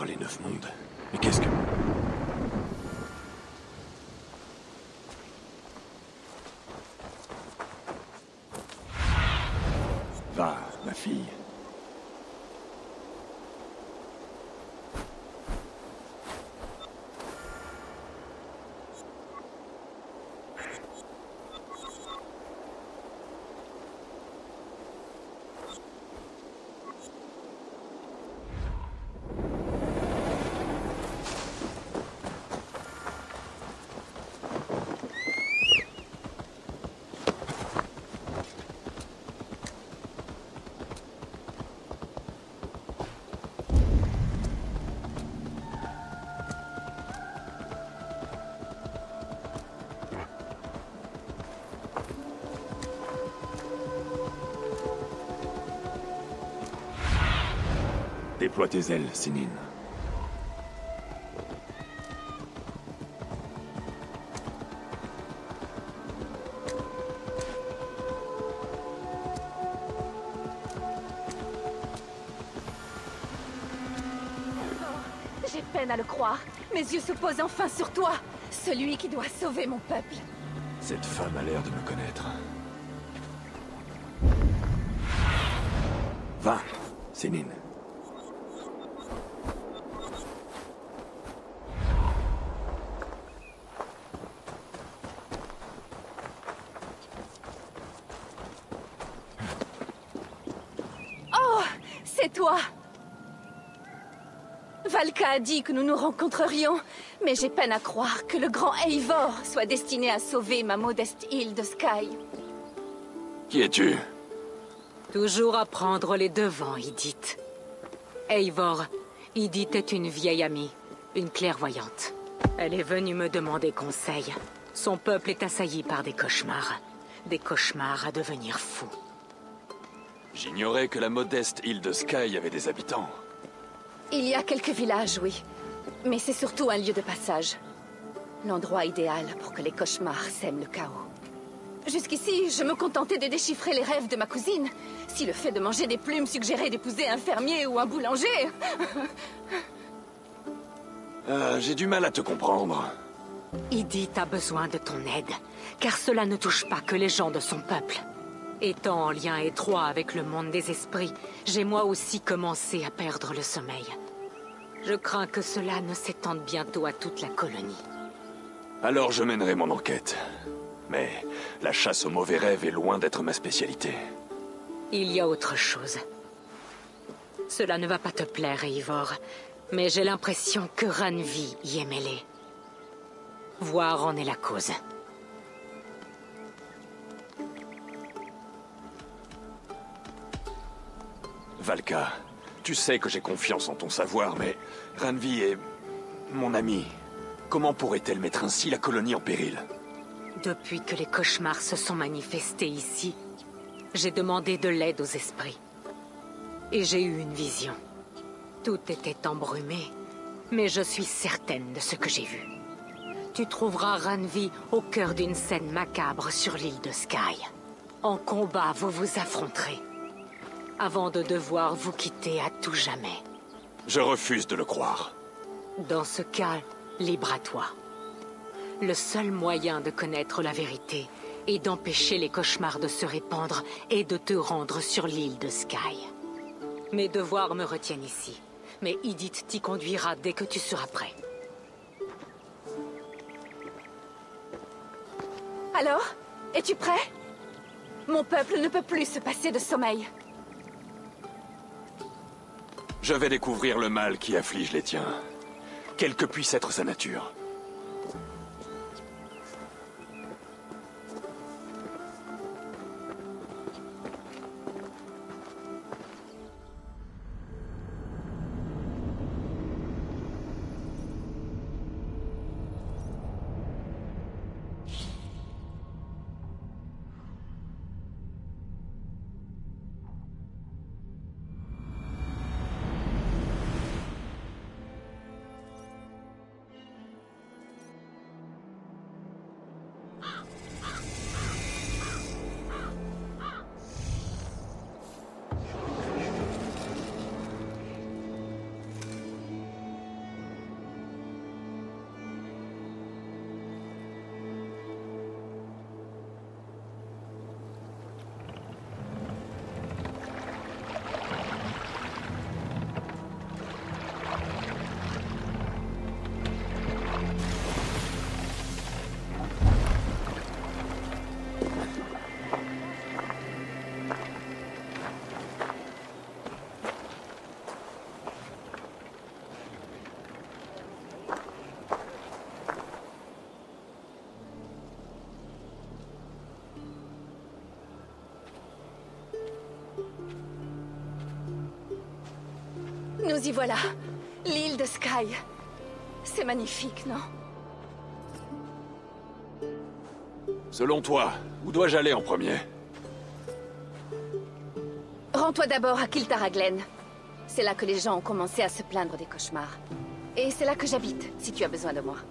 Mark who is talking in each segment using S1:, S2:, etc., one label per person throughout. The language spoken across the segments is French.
S1: par les 9 mondes. Mais qu'est-ce que... Va, ma fille. Déploie tes ailes, Sénine.
S2: J'ai peine à le croire. Mes yeux se posent enfin sur toi, celui qui doit sauver mon peuple.
S1: Cette femme a l'air de me connaître. Va, Sénine.
S2: C'est toi! Valka a dit que nous nous rencontrerions, mais j'ai peine à croire que le grand Eivor soit destiné à sauver ma modeste île de Sky.
S1: Qui es-tu?
S3: Toujours à prendre les devants, Idith. Eivor, Idith est une vieille amie, une clairvoyante. Elle est venue me demander conseil. Son peuple est assailli par des cauchemars. Des cauchemars à devenir fous.
S1: J'ignorais que la modeste île de Sky avait des habitants.
S2: Il y a quelques villages, oui. Mais c'est surtout un lieu de passage. L'endroit idéal pour que les cauchemars sèment le chaos. Jusqu'ici, je me contentais de déchiffrer les rêves de ma cousine. Si le fait de manger des plumes suggérait d'épouser un fermier ou un boulanger...
S1: J'ai du mal à te comprendre.
S3: Idith a besoin de ton aide, car cela ne touche pas que les gens de son peuple. Étant en lien étroit avec le monde des esprits, j'ai moi aussi commencé à perdre le sommeil. Je crains que cela ne s'étende bientôt à toute la colonie.
S1: Alors je mènerai mon enquête. Mais la chasse aux mauvais rêves est loin d'être ma spécialité.
S3: Il y a autre chose. Cela ne va pas te plaire, Eivor, mais j'ai l'impression que Randvi y est mêlée. Voir en est la cause.
S1: Valka, tu sais que j'ai confiance en ton savoir, mais Randvi est mon amie. Comment pourrait-elle mettre ainsi la colonie en péril?
S3: Depuis que les cauchemars se sont manifestés ici, j'ai demandé de l'aide aux esprits. Et j'ai eu une vision. Tout était embrumé, mais je suis certaine de ce que j'ai vu. Tu trouveras Randvi au cœur d'une scène macabre sur l'île de Sky. En combat, vous vous affronterez, avant de devoir vous quitter à tout jamais.
S1: Je refuse de le croire.
S3: Dans ce cas, libre à toi. Le seul moyen de connaître la vérité et d'empêcher les cauchemars de se répandre est de te rendre sur l'île de Sky. Mes devoirs me retiennent ici, mais Idith t'y conduira dès que tu seras prêt.
S2: Alors, es-tu prêt? Mon peuple ne peut plus se passer de sommeil.
S1: Je vais découvrir le mal qui afflige les tiens, quelle que puisse être sa nature.
S2: Nous y voilà. L'île de Sky. C'est magnifique, non?
S1: Selon toi, où dois-je aller en premier?
S2: Rends-toi d'abord à Kiltaraglen. C'est là que les gens ont commencé à se plaindre des cauchemars. Et c'est là que j'habite, si tu as besoin de moi.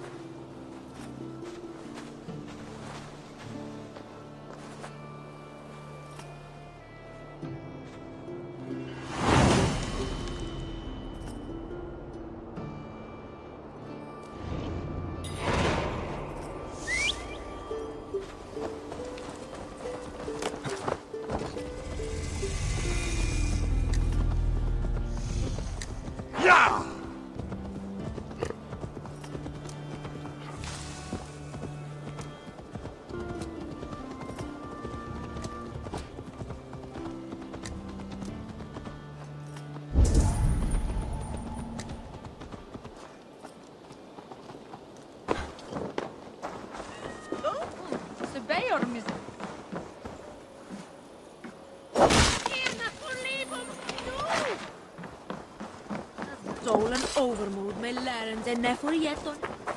S4: Stolen overmoed met Larens en Neforieton.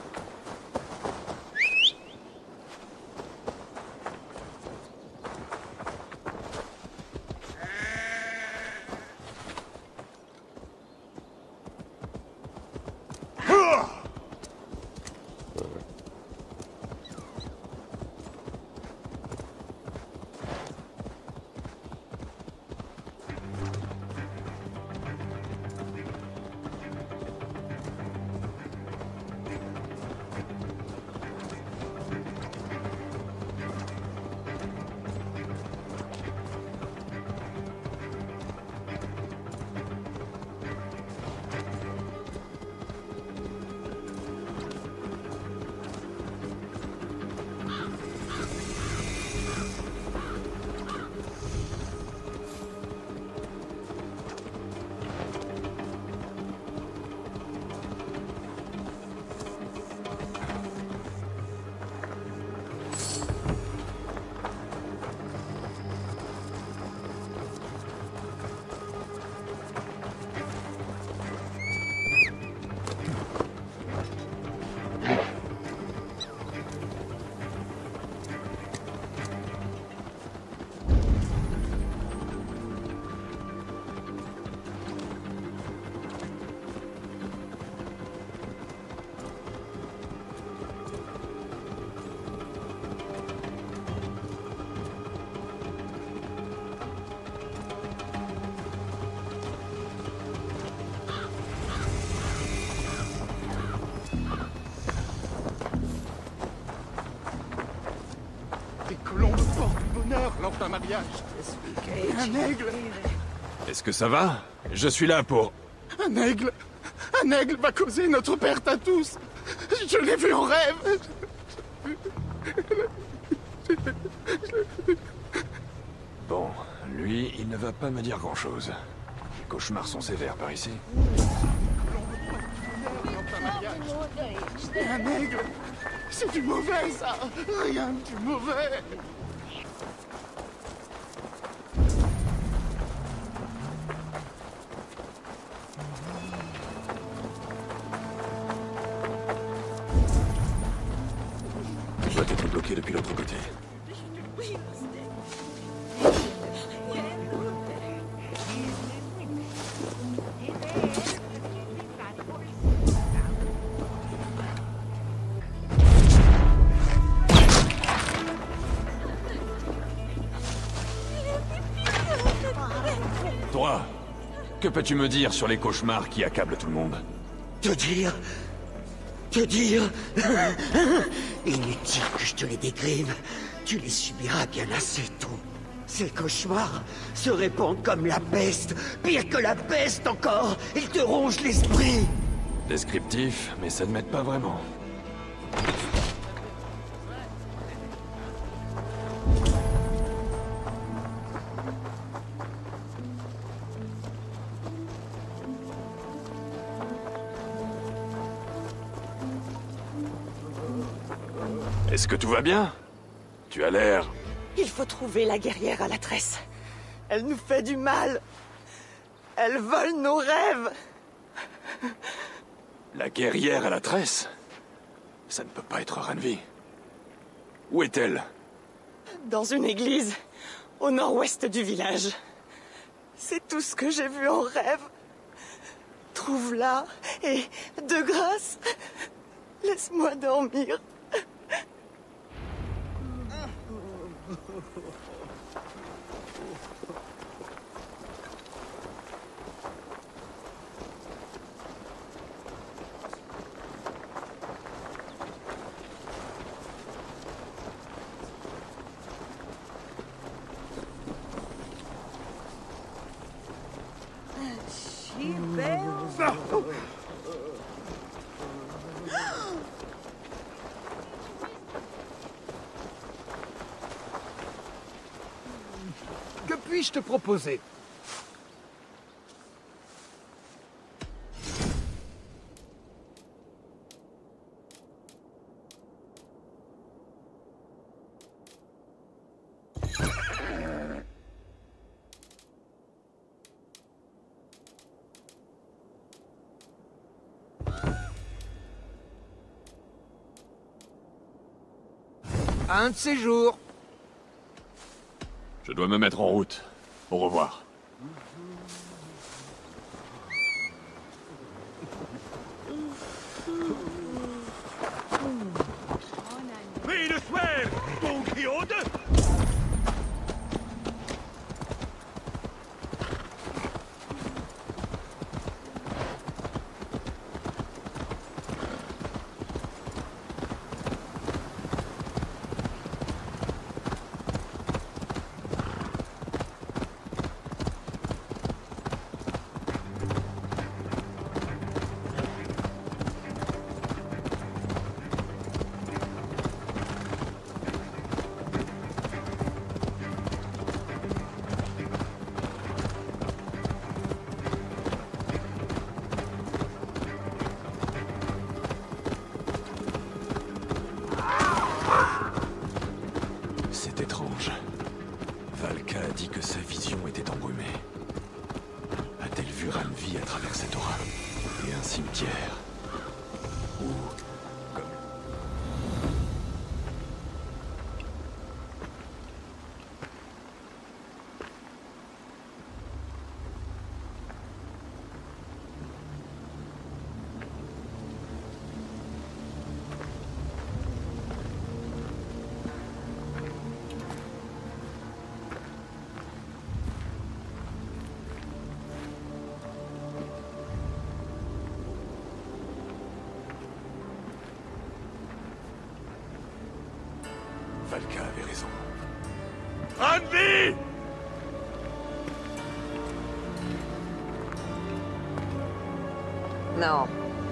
S5: Lors d'un mariage. Un aigle.
S1: Est-ce que ça va? Je suis là pour...
S5: Un aigle. Un aigle va causer notre perte à tous. Je l'ai vu en rêve.
S1: Bon, lui, il ne va pas me dire grand-chose. Les cauchemars sont sévères par ici.
S5: Un aigle. C'est du mauvais, ça. Rien du mauvais.
S1: Il doit être bloqué depuis l'autre côté. Toi, que peux-tu me dire sur les cauchemars qui accablent tout le monde?
S6: Te dire... Inutile que je te les décrive. Tu les subiras bien assez tôt. Ces cauchemars se répandent comme la peste. Pire que la peste encore. Ils te rongent l'esprit.
S1: Descriptif, mais ça ne m'aide pas vraiment. Est-ce que tout va bien? Tu as l'air...
S7: Il faut trouver la guerrière à la tresse. Elle nous fait du mal. Elle vole nos rêves.
S1: La guerrière à la tresse? Ça ne peut pas être Randvi. Où est-elle?
S7: Dans une église, au nord-ouest du village. C'est tout ce que j'ai vu en rêve. Trouve-la et, de grâce, laisse-moi dormir.
S8: Que puis-je te proposer? Un de ces jours.
S1: Je dois me mettre en route. Au revoir. C'est étrange. Valka a dit que sa vision était embrumée. A-t-elle vu Randvi à travers cette aura? Et un cimetière? Ou... comme... Valka avait raison. Randvi!
S9: Non.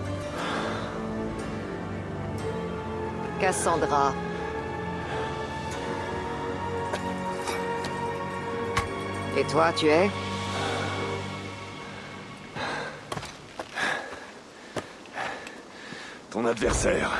S9: Cassandra. Et toi, tu es?
S1: Ton adversaire.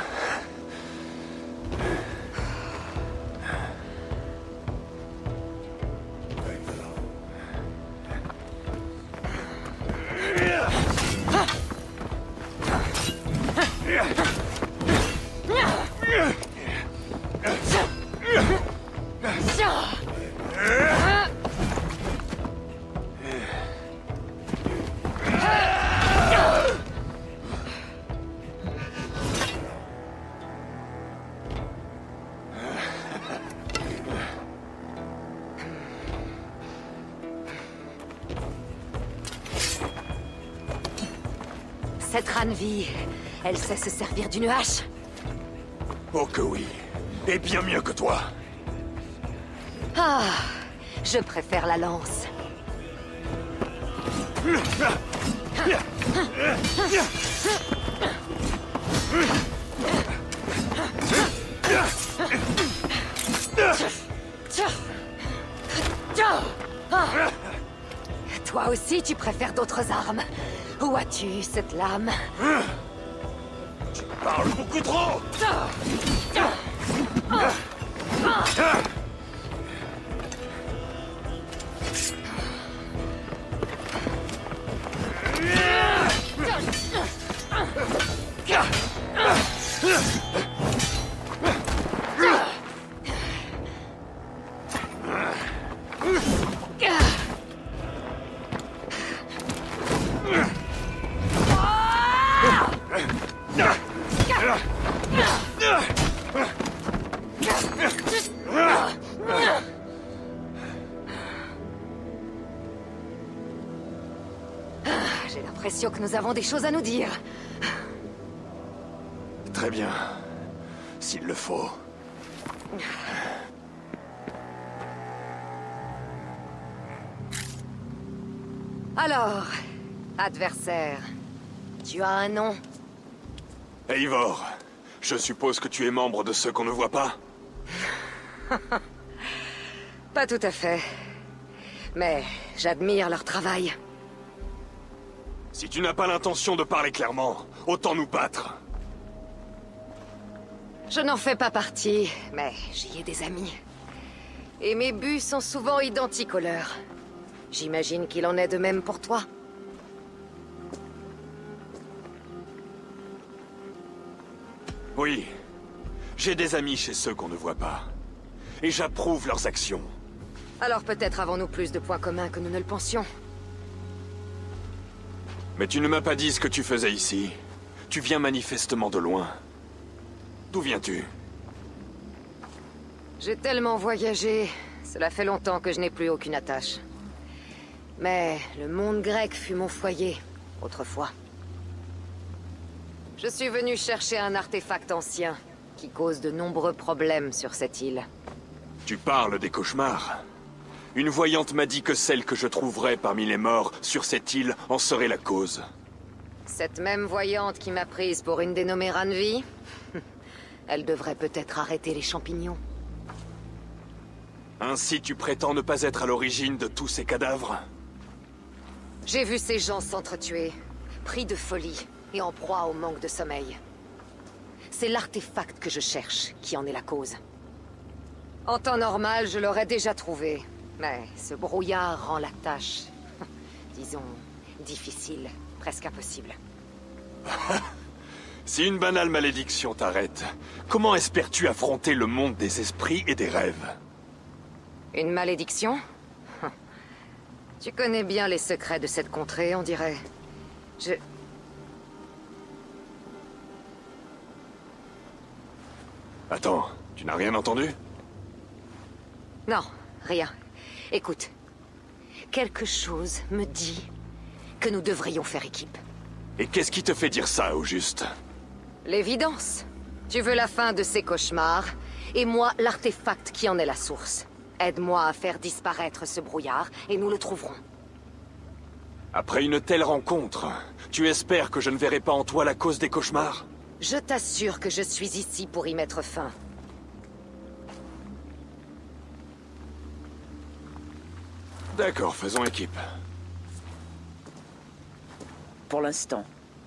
S9: Cette Randvi, elle sait se servir d'une hache.
S1: Oh que oui. Et bien mieux que toi.
S9: Ah, je préfère la lance. Toi aussi, tu préfères d'autres armes. Où as-tu cette lame?
S1: Tu parles beaucoup trop!
S9: J'ai l'impression que nous avons des choses à nous dire.
S1: Très bien. S'il le faut.
S9: Alors, adversaire, tu as un nom?
S1: Eivor, je suppose que tu es membre de ceux qu'on ne voit pas?
S9: Pas tout à fait. Mais j'admire leur travail.
S1: Si tu n'as pas l'intention de parler clairement, autant nous battre.
S9: Je n'en fais pas partie, mais j'y ai des amis. Et mes buts sont souvent identiques aux leurs. J'imagine qu'il en est de même pour toi.
S1: Oui. J'ai des amis chez ceux qu'on ne voit pas. Et j'approuve leurs actions.
S9: Alors peut-être avons-nous plus de points communs que nous ne le pensions.
S1: Mais tu ne m'as pas dit ce que tu faisais ici. Tu viens manifestement de loin. D'où viens-tu?
S9: J'ai tellement voyagé, cela fait longtemps que je n'ai plus aucune attache. Mais le monde grec fut mon foyer, autrefois. Je suis venu chercher un artefact ancien, qui cause de nombreux problèmes sur cette île.
S1: Tu parles des cauchemars. Une voyante m'a dit que celle que je trouverais parmi les morts sur cette île en serait la cause.
S9: Cette même voyante qui m'a prise pour une dénommée Ranvi, elle devrait peut-être arrêter les champignons.
S1: Ainsi tu prétends ne pas être à l'origine de tous ces cadavres?
S9: J'ai vu ces gens s'entretuer, pris de folie et en proie au manque de sommeil. C'est l'artefact que je cherche qui en est la cause. En temps normal, je l'aurais déjà trouvé, mais ce brouillard rend la tâche, disons, difficile, presque impossible.
S1: Si une banale malédiction t'arrête, comment espères-tu affronter le monde des esprits et des rêves?
S9: Une malédiction? Tu connais bien les secrets de cette contrée, on dirait.
S1: Attends, tu n'as rien entendu?
S9: Non, rien. Écoute, quelque chose me dit que nous devrions faire équipe.
S1: Et qu'est-ce qui te fait dire ça, au juste?
S9: L'évidence. Tu veux la fin de ces cauchemars, et moi, l'artefact qui en est la source. Aide-moi à faire disparaître ce brouillard, et nous le trouverons.
S1: Après une telle rencontre, tu espères que je ne verrai pas en toi la cause des cauchemars?
S9: Je t'assure que je suis ici pour y mettre fin.
S1: D'accord, faisons équipe.
S7: Pour l'instant.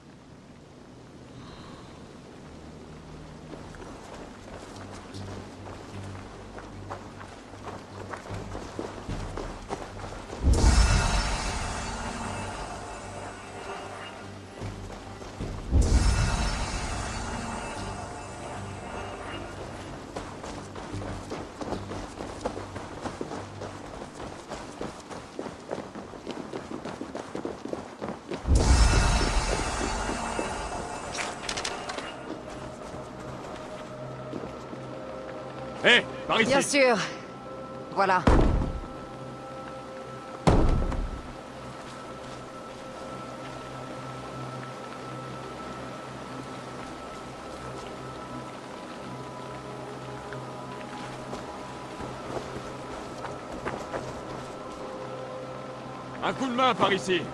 S1: Hé, par ici!
S9: Bien sûr. Voilà.
S1: Un coup de main par ici!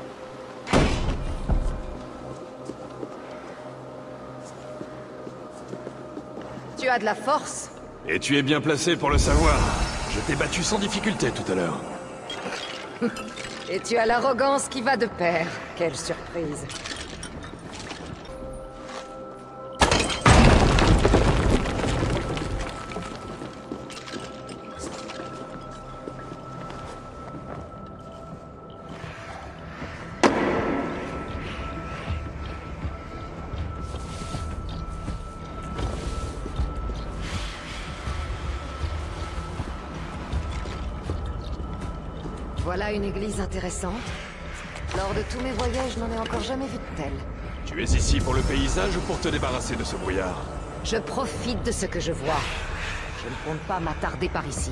S9: Tu as de la force.
S1: Et tu es bien placé pour le savoir. Je t'ai battu sans difficulté tout à l'heure.
S9: Et tu as l'arrogance qui va de pair. Quelle surprise. Voilà une église intéressante. Lors de tous mes voyages, je n'en ai encore jamais vu de telle.
S1: Tu es ici pour le paysage ou pour te débarrasser de ce brouillard?
S9: Je profite de ce que je vois. Je ne compte pas m'attarder par ici.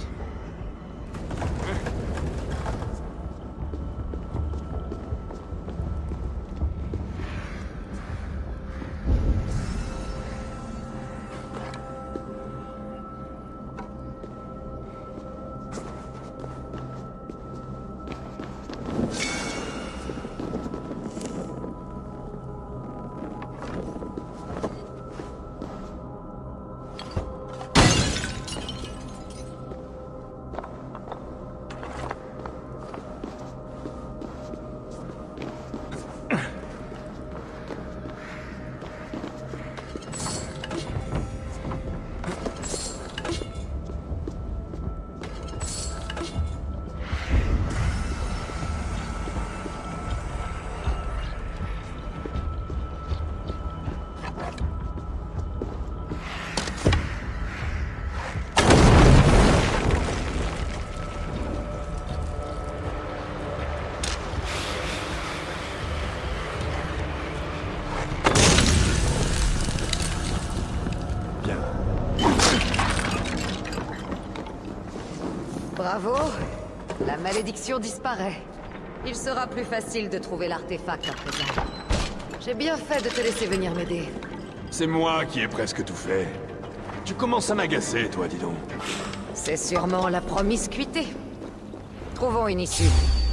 S9: Bravo. La malédiction disparaît. Il sera plus facile de trouver l'artefact à présent. J'ai bien fait de te laisser venir m'aider.
S1: C'est moi qui ai presque tout fait. Tu commences à m'agacer, toi, dis donc.
S9: C'est sûrement la promiscuité. Trouvons une issue.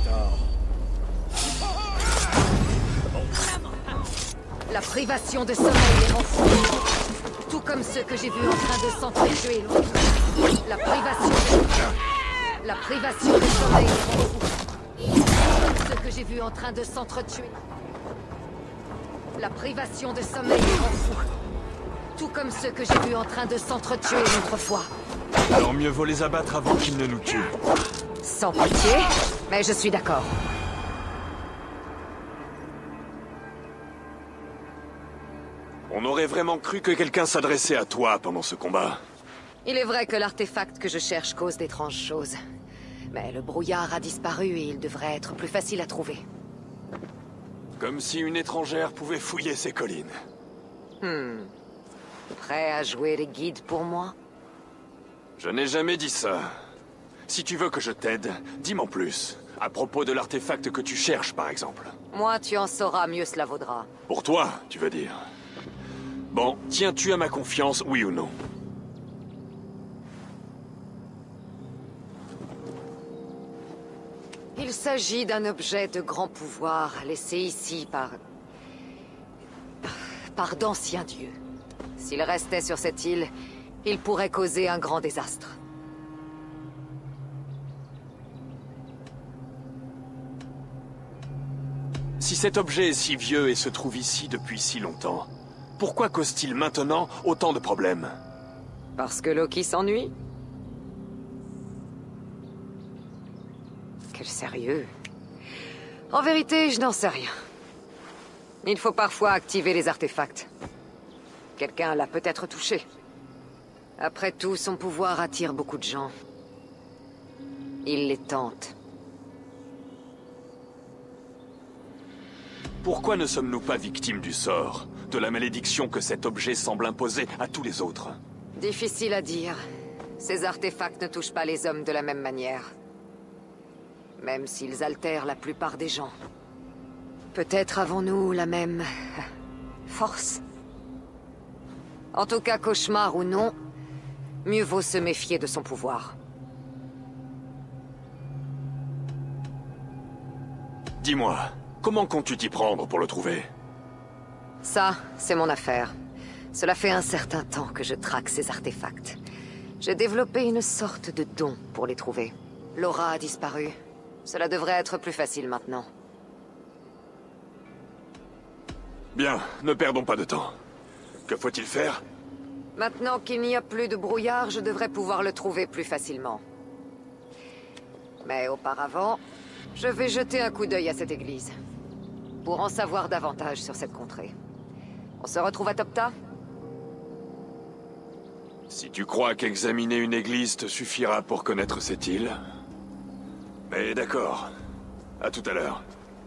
S9: La privation de sommeil les rend fous. Tout comme ceux que j'ai vus en train de s'entretuer l'autre. La privation de sommeil les rend fous. Comme ceux que j'ai vus en train de s'entretuer. La privation de sommeil les rend fous. Tout comme ceux que j'ai vus en train de s'entretuer l'autre fois.
S1: Alors mieux vaut les abattre avant qu'ils ne nous tuent.
S9: Sans pitié, mais je suis d'accord.
S1: On aurait vraiment cru que quelqu'un s'adressait à toi pendant ce combat.
S9: Il est vrai que l'artefact que je cherche cause d'étranges choses. Mais le brouillard a disparu et il devrait être plus facile à trouver.
S1: Comme si une étrangère pouvait fouiller ces collines.
S9: Prêt à jouer les guides pour moi?
S1: Je n'ai jamais dit ça. Si tu veux que je t'aide, dis-m'en plus. À propos de l'artefact que tu cherches, par exemple.
S9: Moi, tu en sauras, mieux cela vaudra.
S1: Pour toi, tu veux dire. Bon, tiens-tu à ma confiance, oui ou non?
S9: Il s'agit d'un objet de grand pouvoir, laissé ici par d'anciens dieux. S'il restait sur cette île, il pourrait causer un grand désastre.
S1: Si cet objet est si vieux et se trouve ici depuis si longtemps, pourquoi cause-t-il maintenant autant de problèmes?
S9: Parce que Loki s'ennuie? Quel sérieux. En vérité, je n'en sais rien. Il faut parfois activer les artefacts. Quelqu'un l'a peut-être touché. Après tout, son pouvoir attire beaucoup de gens. Il les tente.
S1: Pourquoi ne sommes-nous pas victimes du sort, de la malédiction que cet objet semble imposer à tous les autres?
S9: Difficile à dire. Ces artefacts ne touchent pas les hommes de la même manière. Même s'ils altèrent la plupart des gens. Peut-être avons-nous la même... force. En tout cas, cauchemar ou non, mieux vaut se méfier de son pouvoir.
S1: Dis-moi, comment comptes-tu t'y prendre pour le trouver?
S9: Ça, c'est mon affaire. Cela fait un certain temps que je traque ces artefacts. J'ai développé une sorte de don pour les trouver. Laura a disparu. Cela devrait être plus facile maintenant.
S1: Bien, ne perdons pas de temps. Que faut-il faire?
S9: Maintenant qu'il n'y a plus de brouillard, je devrais pouvoir le trouver plus facilement. Mais auparavant, je vais jeter un coup d'œil à cette église. Pour en savoir davantage sur cette contrée. On se retrouve à Topta?
S1: Si tu crois qu'examiner une église te suffira pour connaître cette île... Mais d'accord. À tout à l'heure.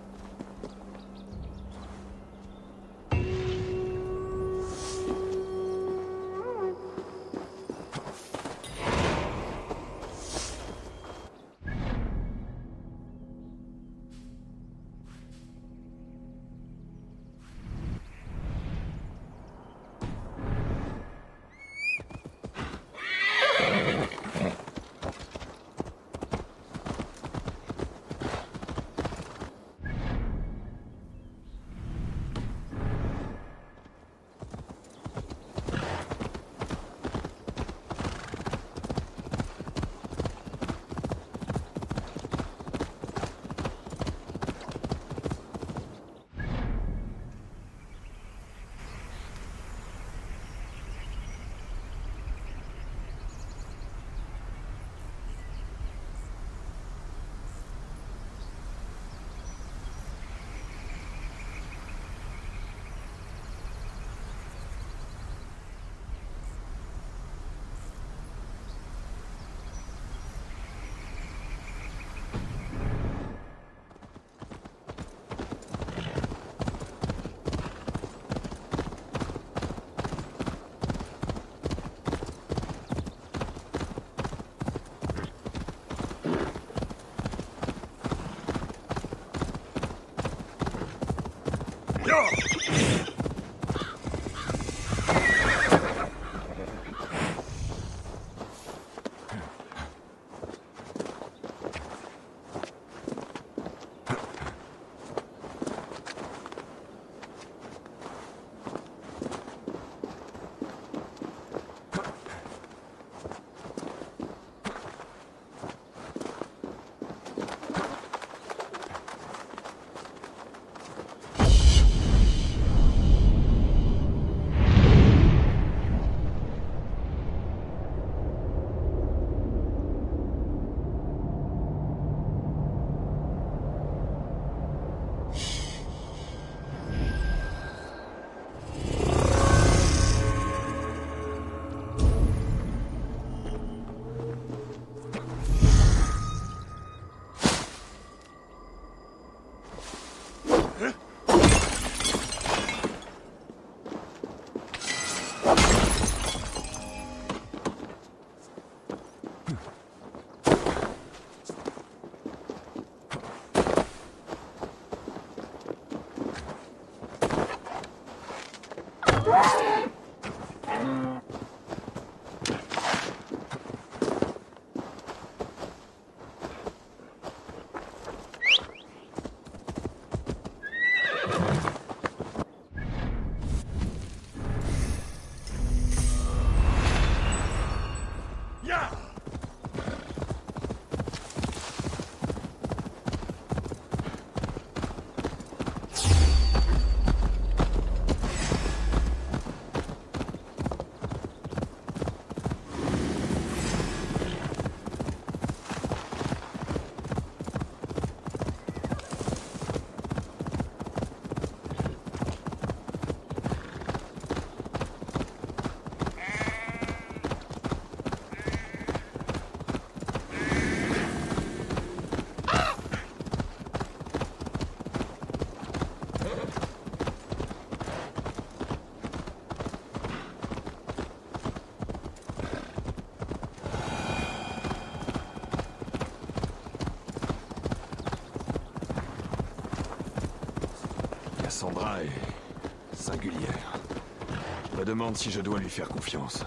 S10: Cassandra est singulière. Je me demande si je dois lui faire confiance.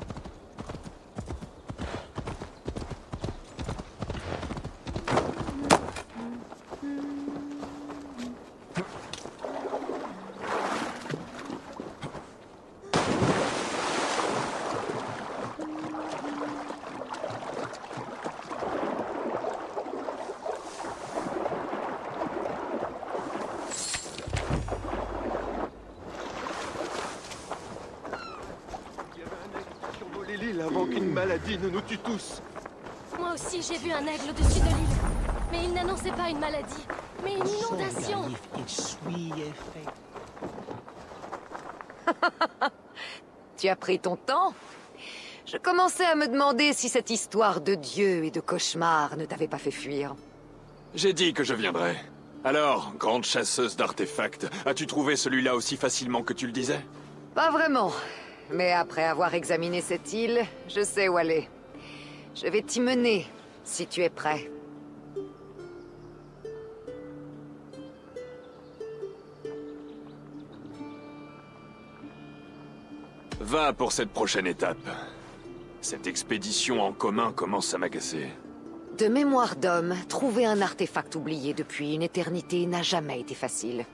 S5: Avant qu'une maladie ne nous tue tous.
S11: Moi aussi, j'ai vu un aigle au-dessus de l'île. Mais il n'annonçait pas une maladie, mais une inondation.
S9: Tu as pris ton temps? Je commençais à me demander si cette histoire de dieu et de cauchemar ne t'avait pas fait fuir.
S10: J'ai dit que je viendrais. Alors, grande chasseuse d'artefacts, as-tu trouvé celui-là aussi facilement que tu le disais?
S9: Pas vraiment. Mais après avoir examiné cette île, je sais où aller. Je vais t'y mener, si tu es prêt.
S10: Va pour cette prochaine étape. Cette expédition en commun commence à m'agacer.
S9: De mémoire d'homme, trouver un artefact oublié depuis une éternité n'a jamais été facile.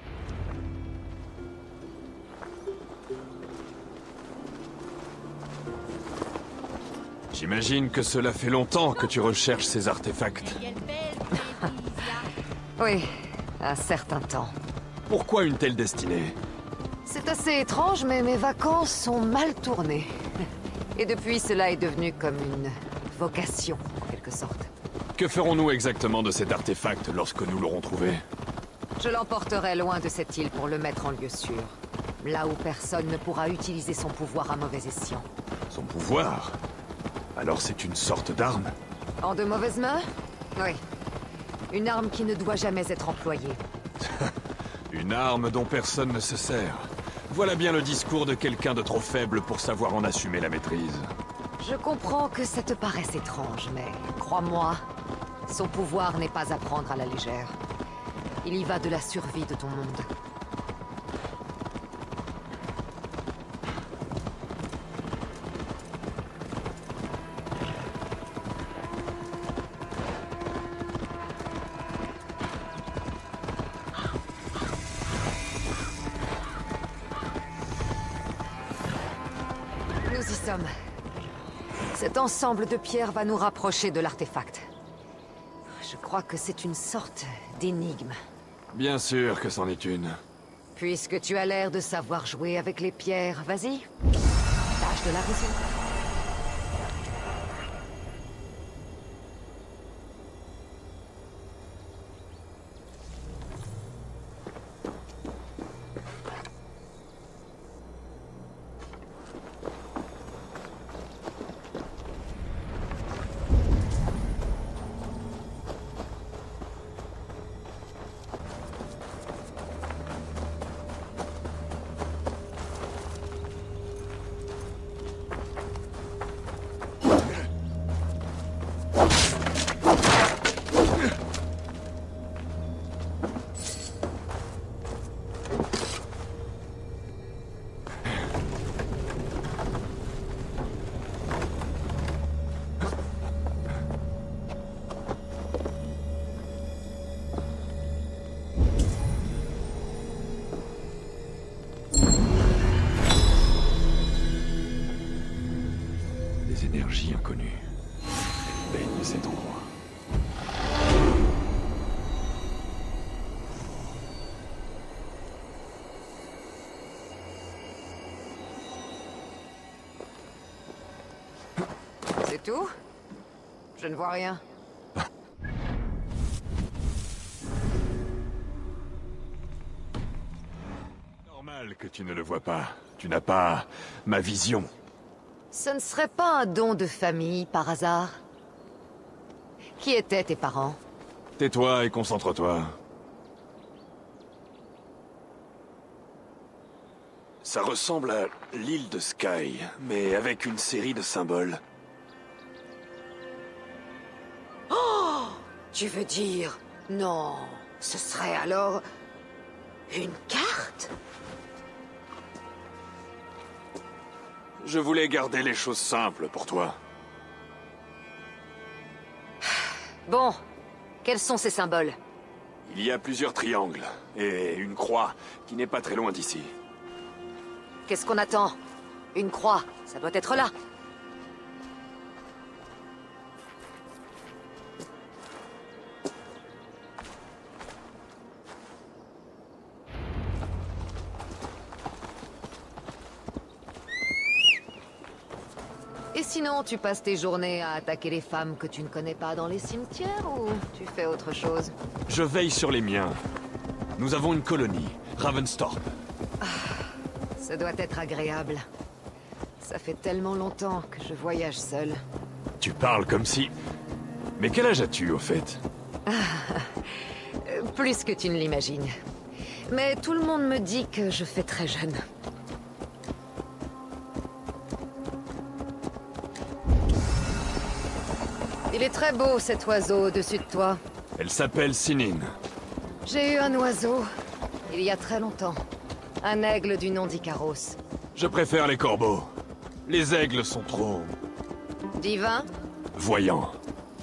S10: J'imagine que cela fait longtemps que tu recherches ces artefacts.
S9: Oui, un certain temps.
S10: Pourquoi une telle destinée?
S9: C'est assez étrange, mais mes vacances sont mal tournées. Et depuis, cela est devenu comme une vocation, en quelque sorte.
S10: Que ferons-nous exactement de cet artefact lorsque nous l'aurons trouvé?
S9: Je l'emporterai loin de cette île pour le mettre en lieu sûr. Là où personne ne pourra utiliser son pouvoir à mauvais escient.
S10: Son pouvoir? Alors c'est une sorte d'arme?
S9: En de mauvaises mains? Oui. Une arme qui ne doit jamais être employée.
S10: Une arme dont personne ne se sert. Voilà bien le discours de quelqu'un de trop faible pour savoir en assumer la maîtrise.
S9: Je comprends que ça te paraisse étrange, mais crois-moi, son pouvoir n'est pas à prendre à la légère. Il y va de la survie de ton monde. Nous y sommes. Cet ensemble de pierres va nous rapprocher de l'artefact. Je crois que c'est une sorte d'énigme.
S10: Bien sûr que c'en est une.
S9: Puisque tu as l'air de savoir jouer avec les pierres, vas-y. Tâche de la résoudre.
S10: Énergie inconnue. Elle baigne cet endroit.
S9: C'est tout? Je ne vois rien.
S10: Normal que tu ne le vois pas. Tu n'as pas ma vision.
S9: Ce ne serait pas un don de famille, par hasard? Qui étaient tes parents?
S10: Tais-toi et concentre-toi. Ça ressemble à l'île de Sky, mais avec une série de symboles.
S9: Oh! Tu veux dire... Non, ce serait alors... une carte?
S10: Je voulais garder les choses simples pour toi.
S9: Bon, quels sont ces symboles?
S10: Il y a plusieurs triangles, et une croix qui n'est pas très loin d'ici.
S9: Qu'est-ce qu'on attend? Une croix, ça doit être là. Et sinon, tu passes tes journées à attaquer les femmes que tu ne connais pas dans les cimetières, ou tu fais autre chose?
S10: Je veille sur les miens. Nous avons une colonie, Ravensthorpe.
S9: Ça doit être agréable. Ça fait tellement longtemps que je voyage seul.
S10: Tu parles comme si... Mais quel âge as-tu, au fait?
S9: Plus que tu ne l'imagines. Mais tout le monde me dit que je fais très jeune. Il est très beau, cet oiseau au-dessus de toi.
S10: Elle s'appelle Sinin.
S9: J'ai eu un oiseau, il y a très longtemps. Un aigle du nom d'Ikaros.
S10: Je préfère les corbeaux. Les aigles sont trop...
S9: Divin?
S10: voyants.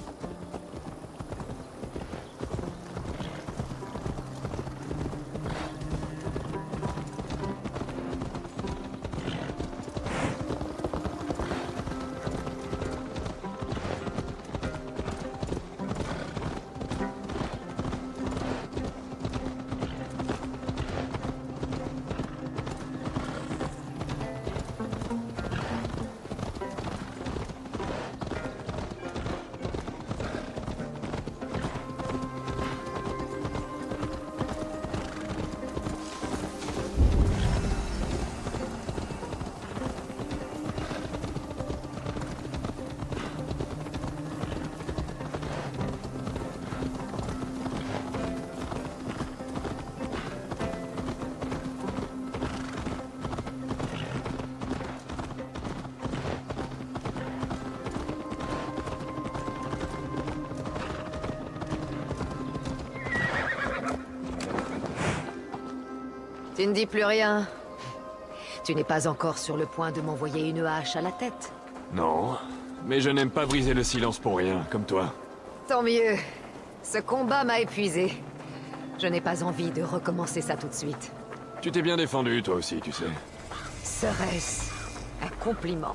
S9: Tu ne dis plus rien. Tu n'es pas encore sur le point de m'envoyer une hache à la tête.
S10: Non, mais je n'aime pas briser le silence pour rien, comme toi.
S9: Tant mieux. Ce combat m'a épuisé. Je n'ai pas envie de recommencer ça tout de suite.
S10: Tu t'es bien défendu, toi aussi, tu sais.
S9: Serait-ce un compliment?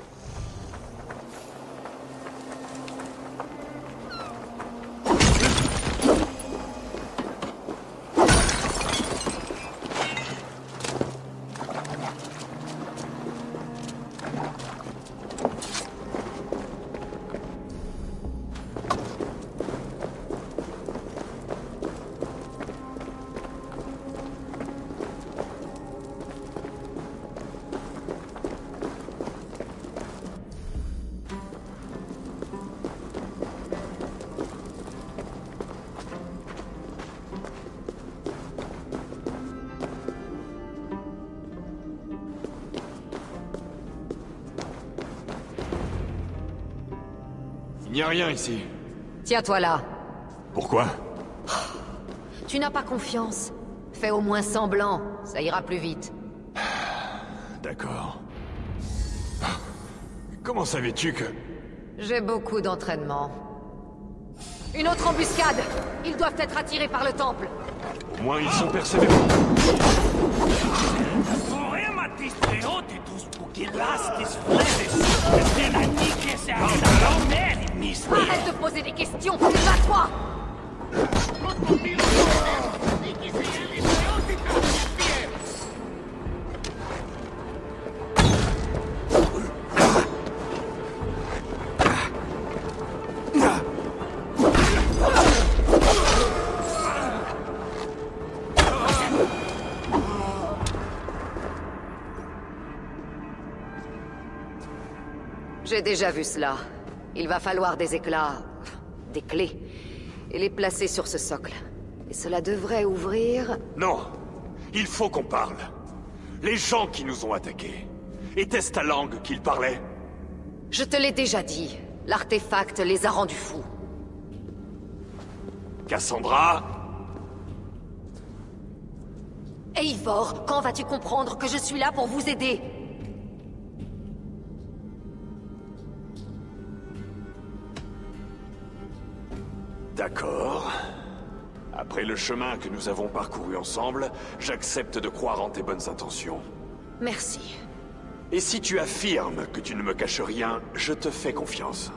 S10: Il n'y a rien ici.
S9: Tiens-toi là.
S10: Pourquoi?
S9: Tu n'as pas confiance. Fais au moins semblant, ça ira plus vite.
S10: D'accord. Comment savais-tu que...
S9: J'ai beaucoup d'entraînement. Une autre embuscade! Ils doivent être attirés par le temple.
S10: Au moins, ils sont persévérants.
S9: Arrête de poser des questions! Bats-toi! J'ai déjà vu cela. Il va falloir des éclats... des clés. Et les placer sur ce socle. Et cela devrait ouvrir...
S10: Non! Il faut qu'on parle. Les gens qui nous ont attaqués. Était-ce ta langue qu'ils parlaient?
S9: Je te l'ai déjà dit. L'artefact les a rendus fous.
S10: Cassandra?
S9: Eivor, quand vas-tu comprendre que je suis là pour vous aider?
S10: D'accord. Après le chemin que nous avons parcouru ensemble, j'accepte de croire en tes bonnes intentions.
S9: Merci.
S10: Et si tu affirmes que tu ne me caches rien, je te fais confiance.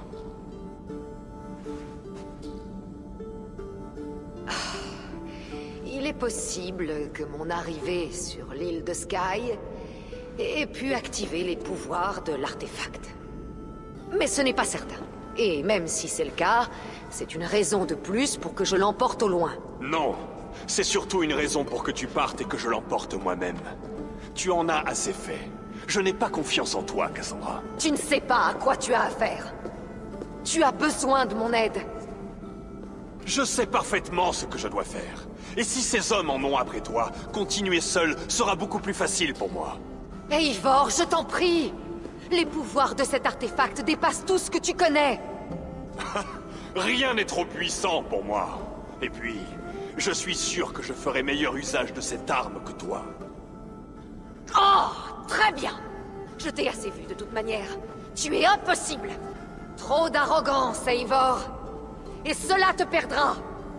S9: Il est possible que mon arrivée sur l'île de Sky ait pu activer les pouvoirs de l'artefact. Mais ce n'est pas certain. Et même si c'est le cas, c'est une raison de plus pour que je l'emporte au loin.
S10: Non, c'est surtout une raison pour que tu partes et que je l'emporte moi-même. Tu en as assez fait. Je n'ai pas confiance en toi, Cassandra.
S9: Tu ne sais pas à quoi tu as affaire. Tu as besoin de mon aide.
S10: Je sais parfaitement ce que je dois faire. Et si ces hommes en ont après toi, continuer seul sera beaucoup plus facile pour moi.
S9: Eivor, je t'en prie! Les pouvoirs de cet artefact dépassent tout ce que tu connais!
S10: Rien n'est trop puissant pour moi. Et puis, je suis sûr que je ferai meilleur usage de cette arme que toi.
S9: Oh! Très bien! Je t'ai assez vu de toute manière. Tu es impossible! Trop d'arrogance, Eivor! Et cela te perdra!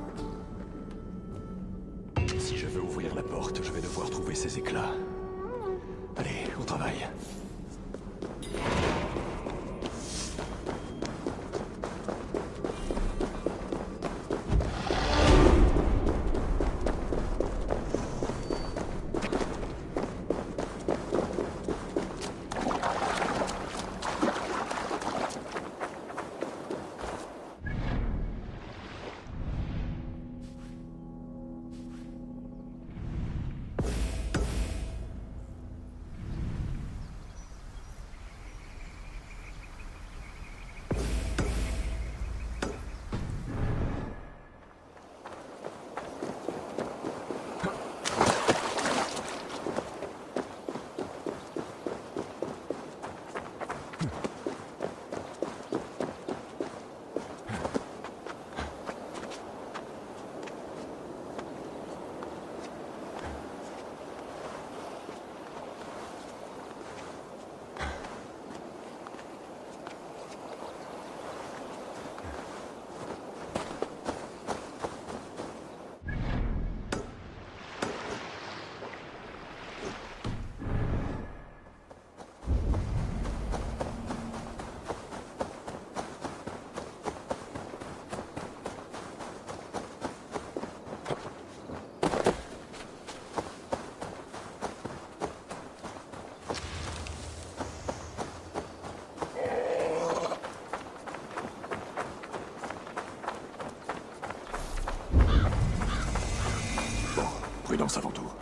S1: Si je veux ouvrir la porte, je vais devoir trouver ces éclats. Allez, au travail. Prudence avant tout.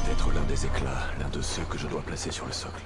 S1: Peut-être l'un des éclats, l'un de ceux que je dois placer sur le socle.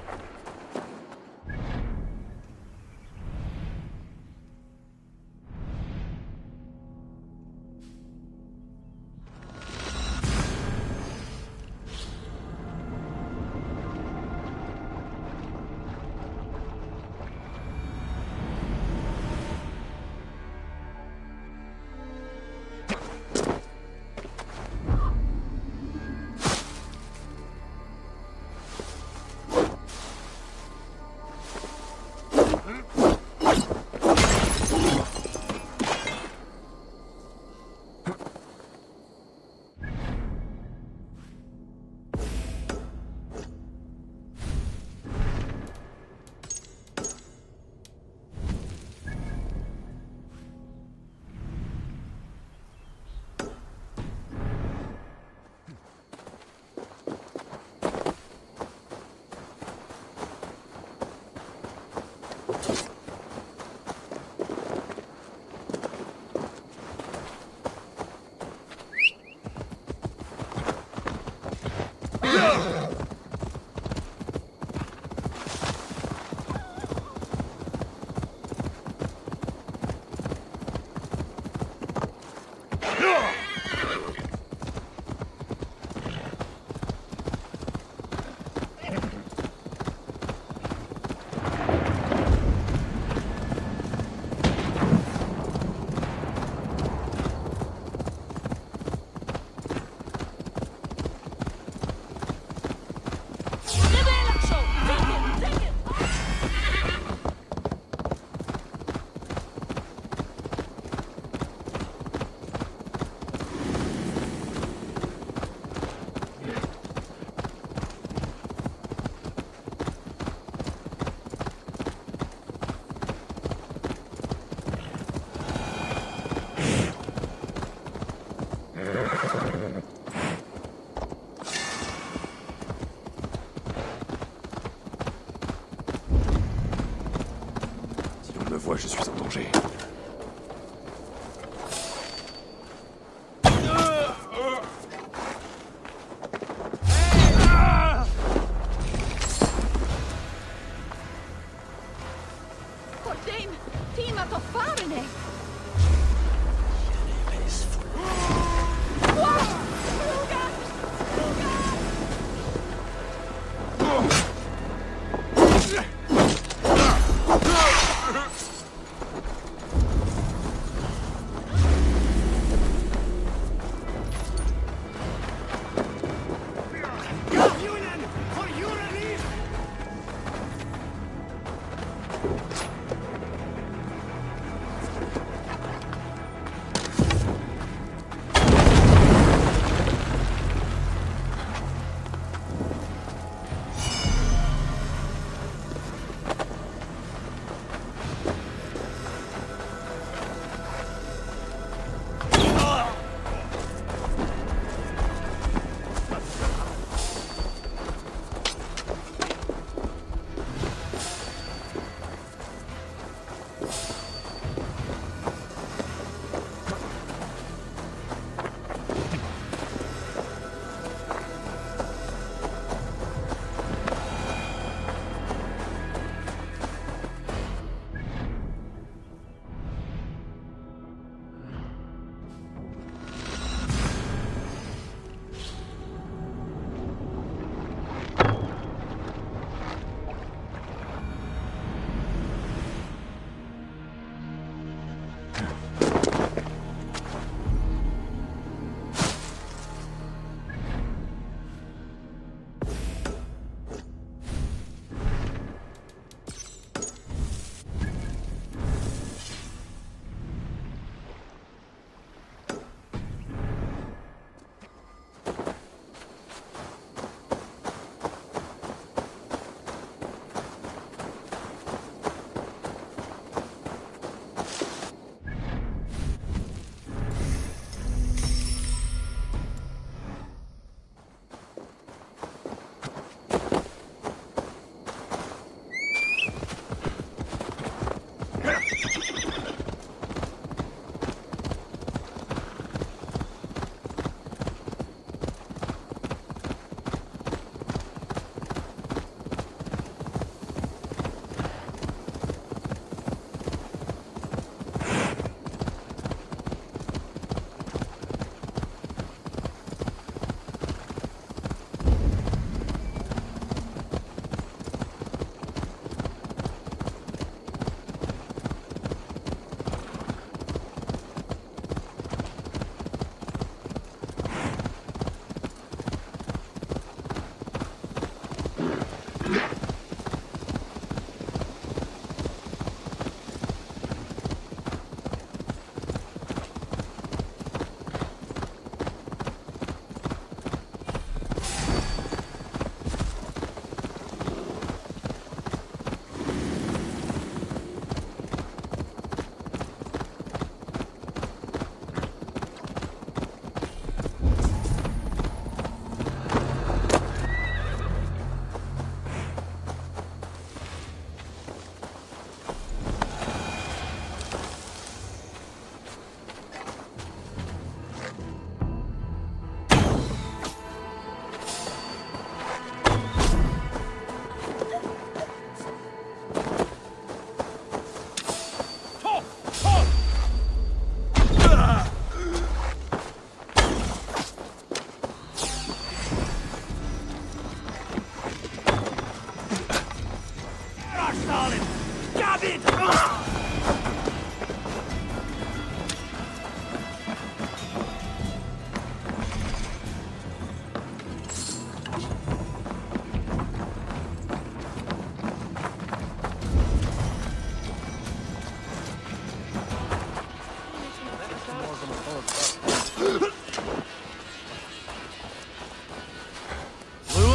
S1: Je suis en danger.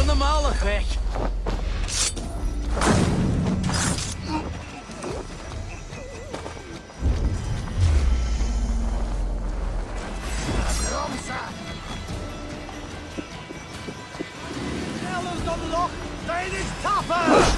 S12: normale gek.
S13: Snellers dan nog, zijn is tapper!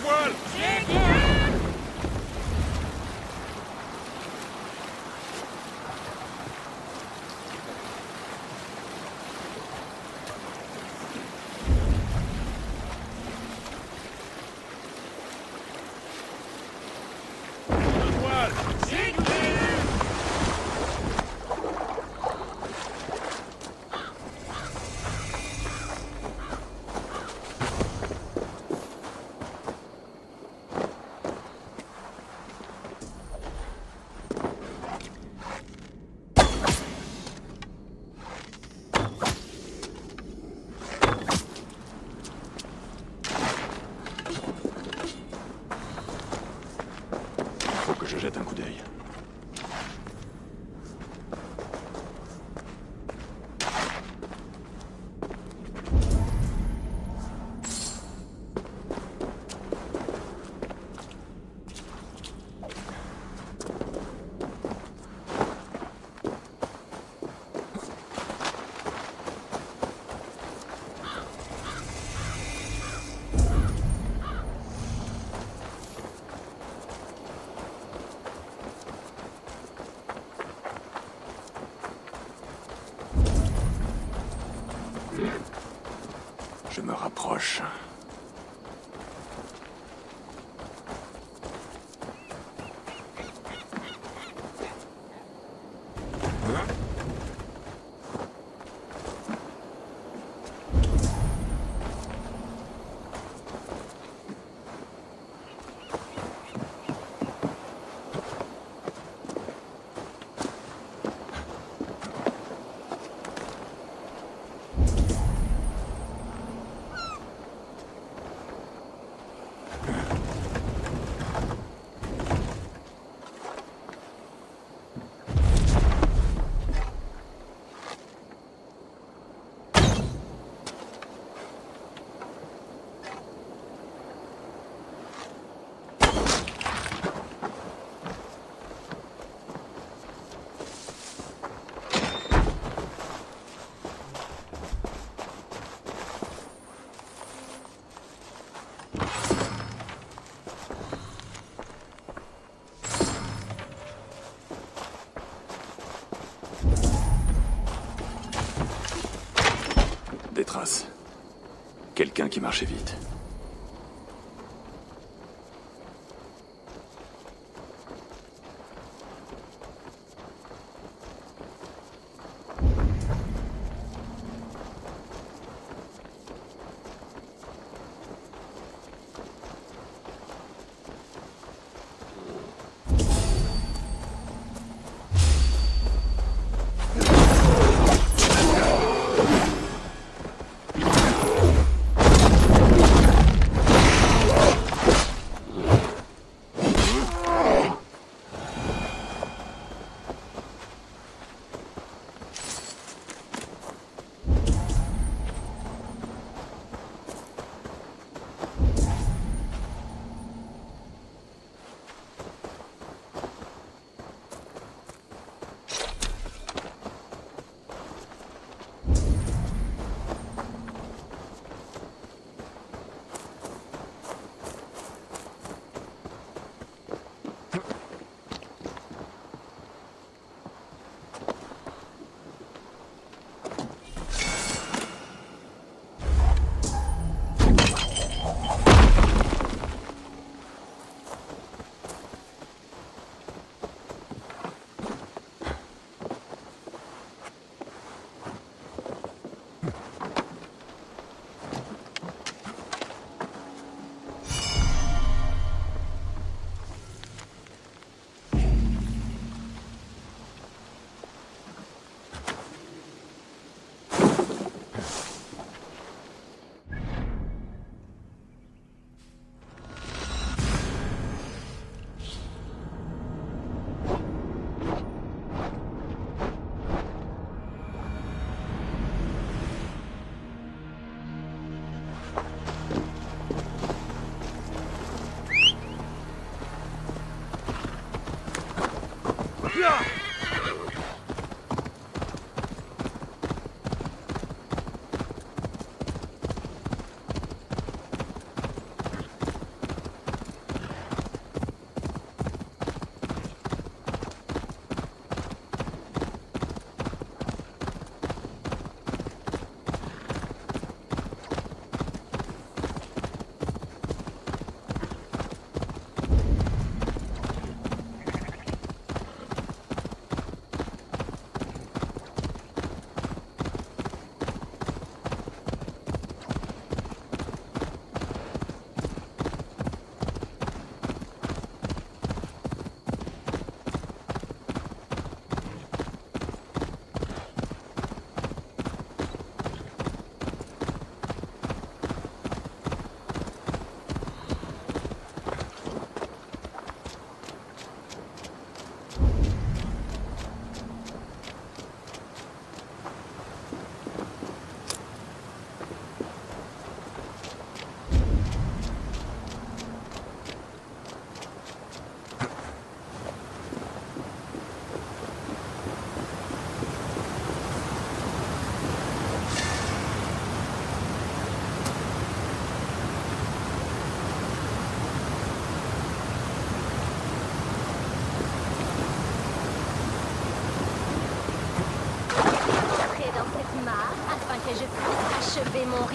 S1: Je jette un coup d'œil. Je me rapproche. Des traces. Quelqu'un qui marchait vite.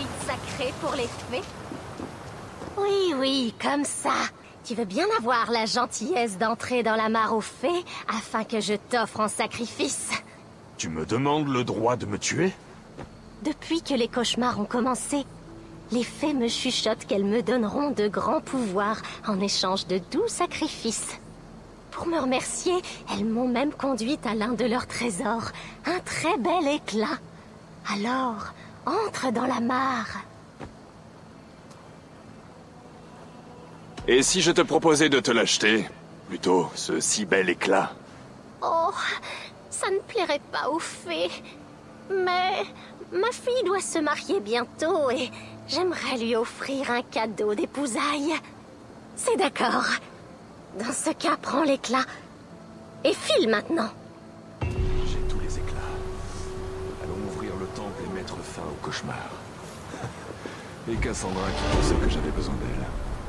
S11: rite sacré pour les fées? Oui, oui, comme ça. Tu veux bien avoir la gentillesse d'entrer dans la mare aux fées afin que je t'offre en sacrifice?
S10: Tu me demandes le droit de me tuer?
S11: Depuis que les cauchemars ont commencé, les fées me chuchotent qu'elles me donneront de grands pouvoirs en échange de doux sacrifices. Pour me remercier, elles m'ont même conduite à l'un de leurs trésors, un très bel éclat. Alors, entre dans la mare.
S10: Et si je te proposais de te l'acheter? Plutôt, ce si bel éclat.
S11: Oh, ça ne plairait pas aux fées. Mais ma fille doit se marier bientôt et j'aimerais lui offrir un cadeau d'épousailles. C'est d'accord. Dans ce cas, prends l'éclat et file maintenant.
S1: J'ai tous les éclats. Allons ouvrir le temple et mettre fin au cauchemar. Et Cassandra qui pensait que j'avais besoin d'elle.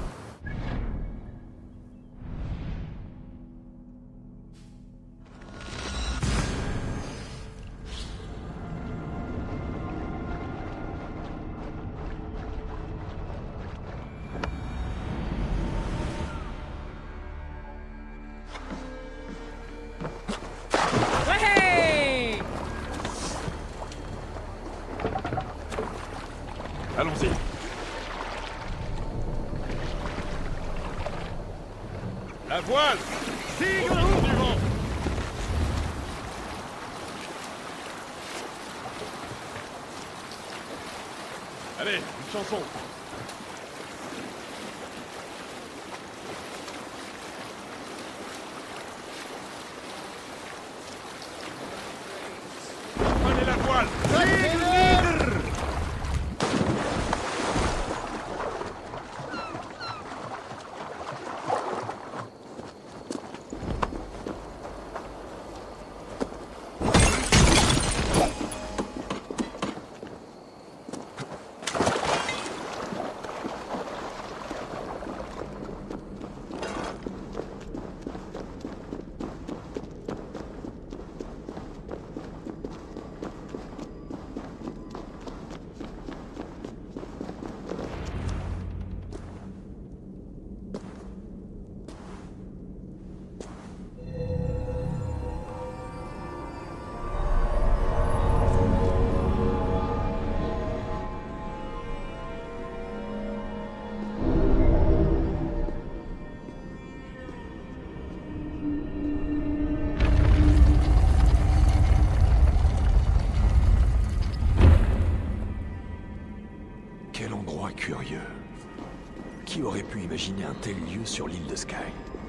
S10: Allons-y.
S13: La voile! Tigre du vent! Allez, une chanson. Prenez la voile! Tigre!
S1: Quel endroit curieux. Qui aurait pu imaginer un tel lieu sur l'île de Skye?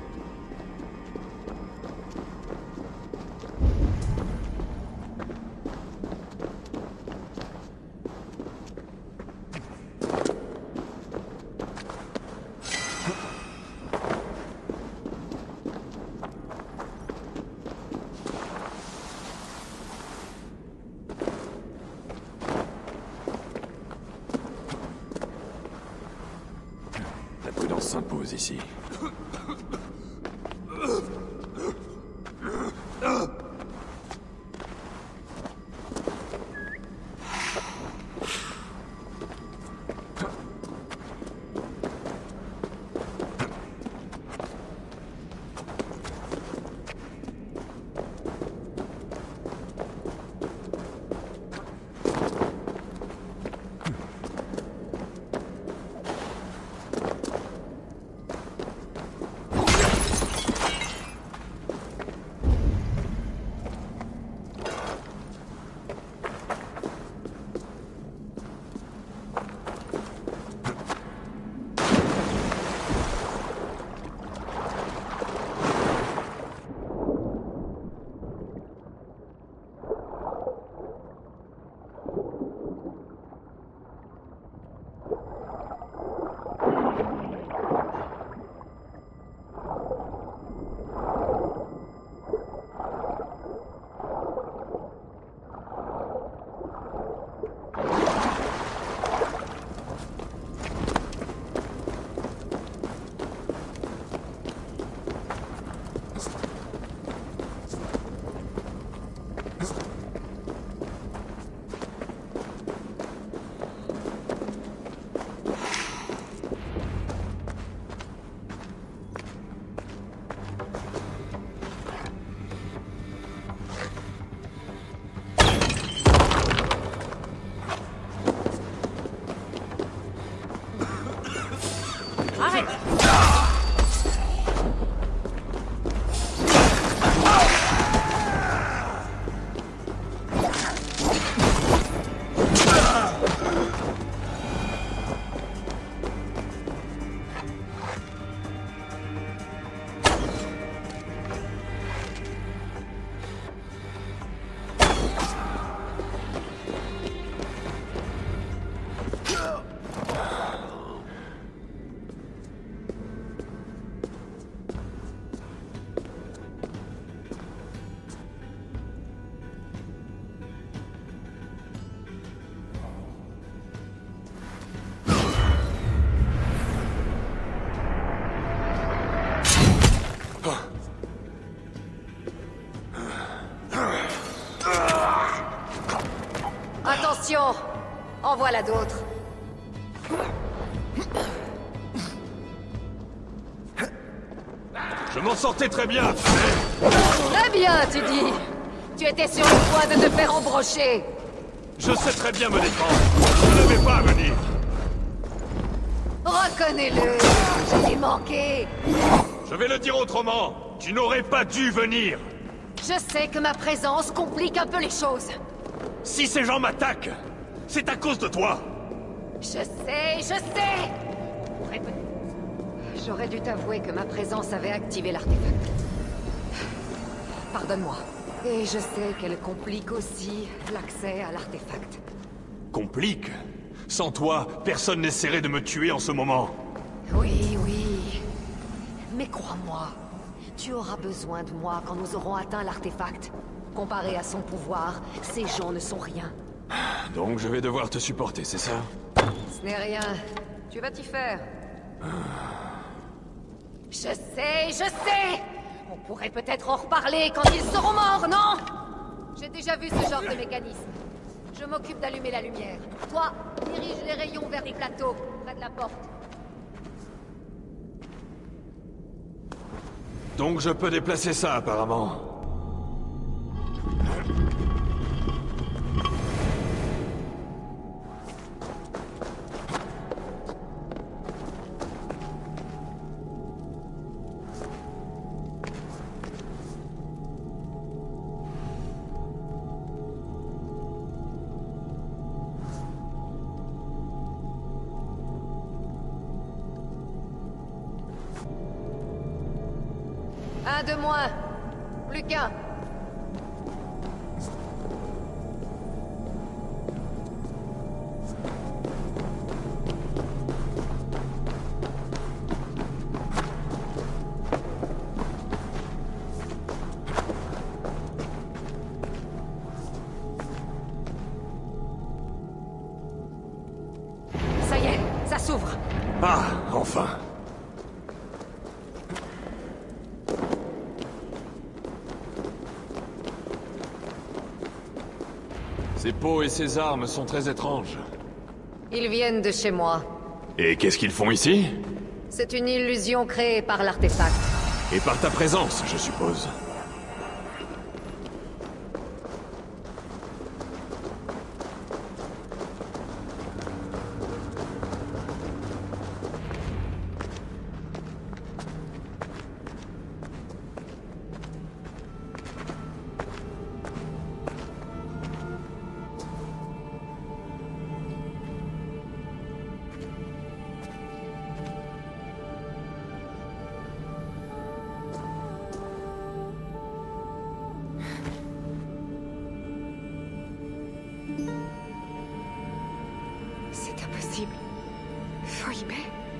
S1: La prudence s'impose ici.
S9: Attention! En voilà d'autres.
S10: Je m'en sortais très bien.
S9: Très bien, tu dis. Tu étais sur le point de te faire embrocher.
S10: Je sais très bien me défendre. Je n'avais pas à venir.
S9: Reconnais-le. Je t'ai manqué.
S10: Je vais le dire autrement. Tu n'aurais pas dû venir.
S9: Je sais que ma présence complique un peu les choses.
S10: Si ces gens m'attaquent, c'est à cause de toi.
S9: Je sais. J'aurais dû t'avouer que ma présence avait activé l'artefact. Pardonne-moi. Et je sais qu'elle complique aussi l'accès à l'artefact.
S10: Complique? Sans toi, personne n'essaierait de me tuer en ce moment.
S9: Oui. Mais crois-moi, tu auras besoin de moi quand nous aurons atteint l'artefact. Comparé à son pouvoir, ces gens ne sont rien.
S1: Donc je vais devoir te supporter, c'est ça?
S9: Ce n'est rien. Tu vas t'y faire. Je sais. On pourrait peut-être en reparler quand ils seront morts, non? J'ai déjà vu ce genre de mécanisme. Je m'occupe d'allumer la lumière. Toi, dirige les rayons vers les plateaux, près de la porte.
S1: Donc je peux déplacer ça, apparemment.
S9: Un de moins. Plus qu'un. Ça y est, ça s'ouvre.
S1: Ah, enfin. Ces pots et ces armes sont très étranges.
S9: Ils viennent de chez moi.
S1: Et qu'est-ce qu'ils font ici?
S9: C'est une illusion créée par l'artefact.
S1: Et par ta présence, je suppose.
S9: C'est impossible. Foybe.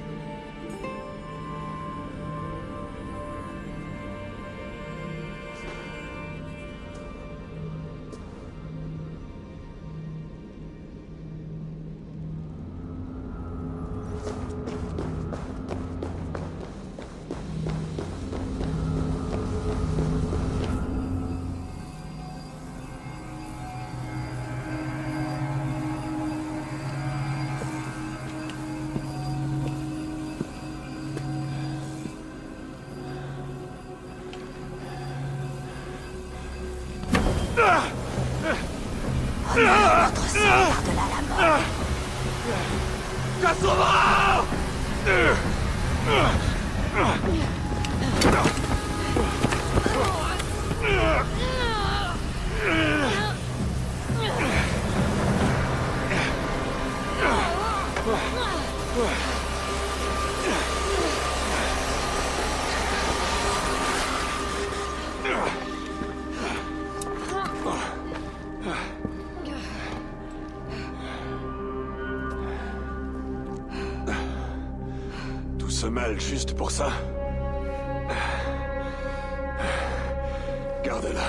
S11: Notre sang par-delà la mort.
S10: Cassandra! Tout ce mal juste pour ça? Garde-la.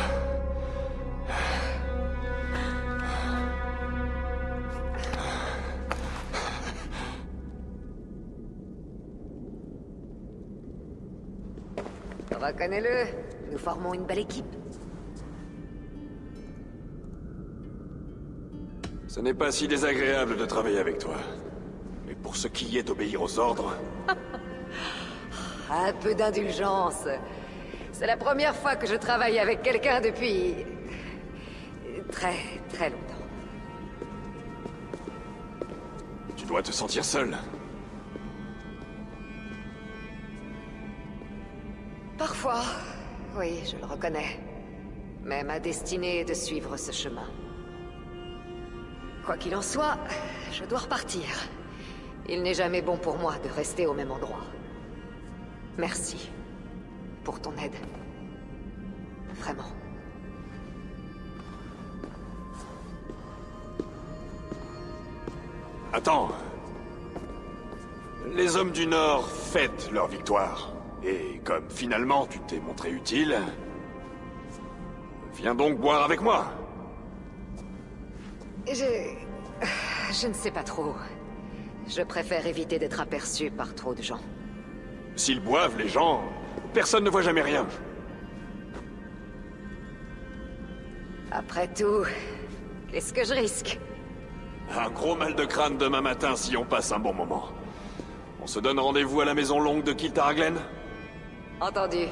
S9: Reconnais-le, nous formons une belle équipe.
S10: Ce n'est pas si désagréable de travailler avec toi. Mais pour ce qui est d'obéir aux ordres...
S9: Un peu d'indulgence. C'est la première fois que je travaille avec quelqu'un depuis... très, très longtemps.
S10: Tu dois te sentir seul.
S9: Parfois, oui, je le reconnais. Mais ma destinée est de suivre ce chemin. Quoi qu'il en soit, je dois repartir. Il n'est jamais bon pour moi de rester au même endroit. Merci pour ton aide. Vraiment.
S10: Attends. Les hommes du Nord fêtent leur victoire. Et comme finalement tu t'es montré utile... Viens donc boire avec moi.
S9: Je ne sais pas trop. Je préfère éviter d'être aperçu par trop de gens.
S10: S'ils boivent, les gens... Personne ne voit jamais rien.
S9: Après tout, qu'est-ce que je risque?
S10: Un gros mal de crâne demain matin si on passe un bon moment. On se donne rendez-vous à la maison longue de Kiltaraglen?
S9: Entendu.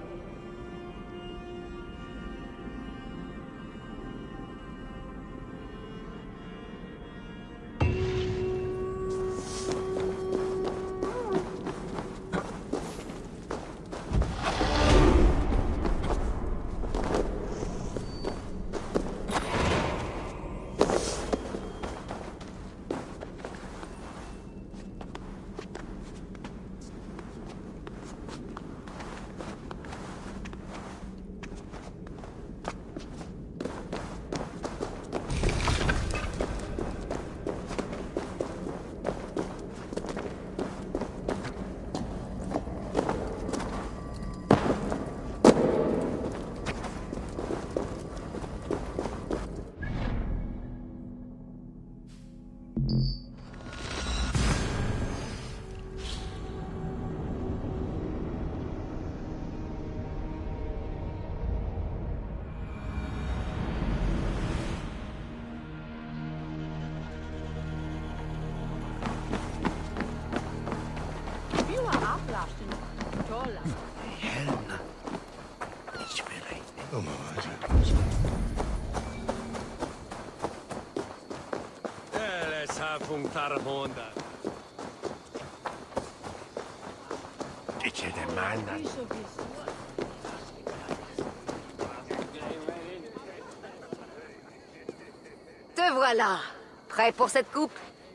S9: Te voilà. Prêt pour cette coupe?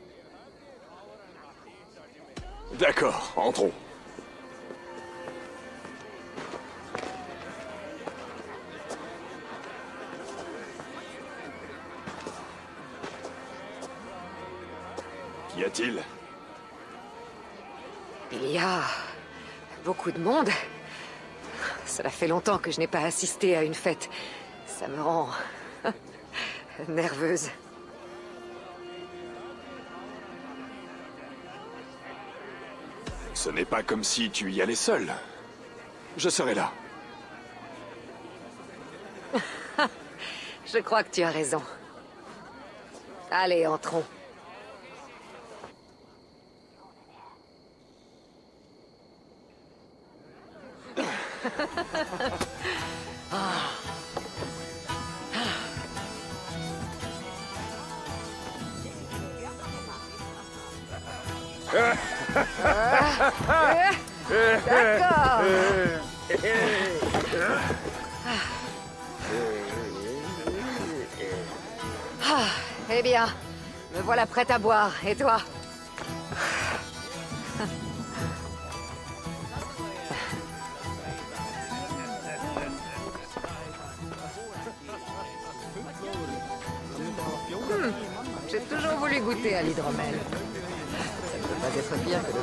S10: D'accord, entrons. Qu'y a-t-il?
S9: Il y a... beaucoup de monde. Cela fait longtemps que je n'ai pas assisté à une fête. Ça me rend... nerveuse.
S10: Ce n'est pas comme si tu y allais seul. Je serai là.
S9: Je crois que tu as raison. Allez, entrons. D'accord. Eh bien, me voilà prête à boire. Et toi? J'ai toujours voulu goûter à l'hydromel. Ça ne peut pas être pire que le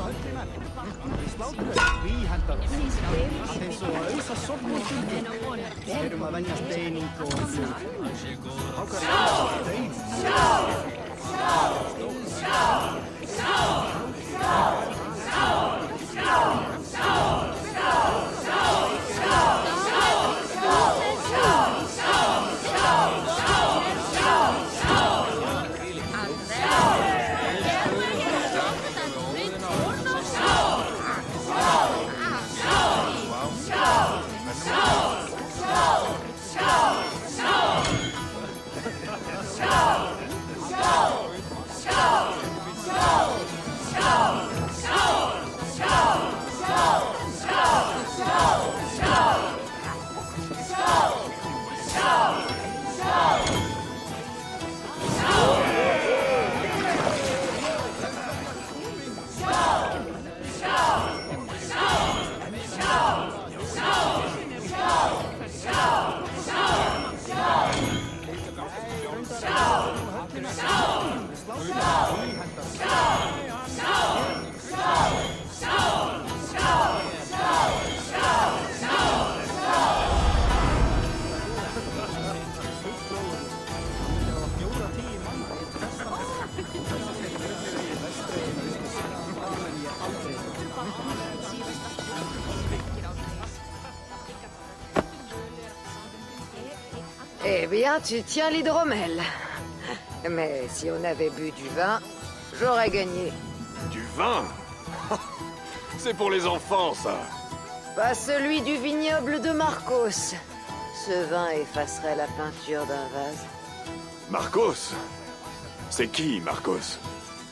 S9: Eh bien, tu tiens l'hydromel. Mais si on avait bu du vin, j'aurais gagné.
S10: Du vin? C'est pour les enfants, ça.
S9: Pas celui du vignoble de Marcos. Ce vin effacerait la peinture d'un vase.
S10: Marcos? C'est qui, Marcos?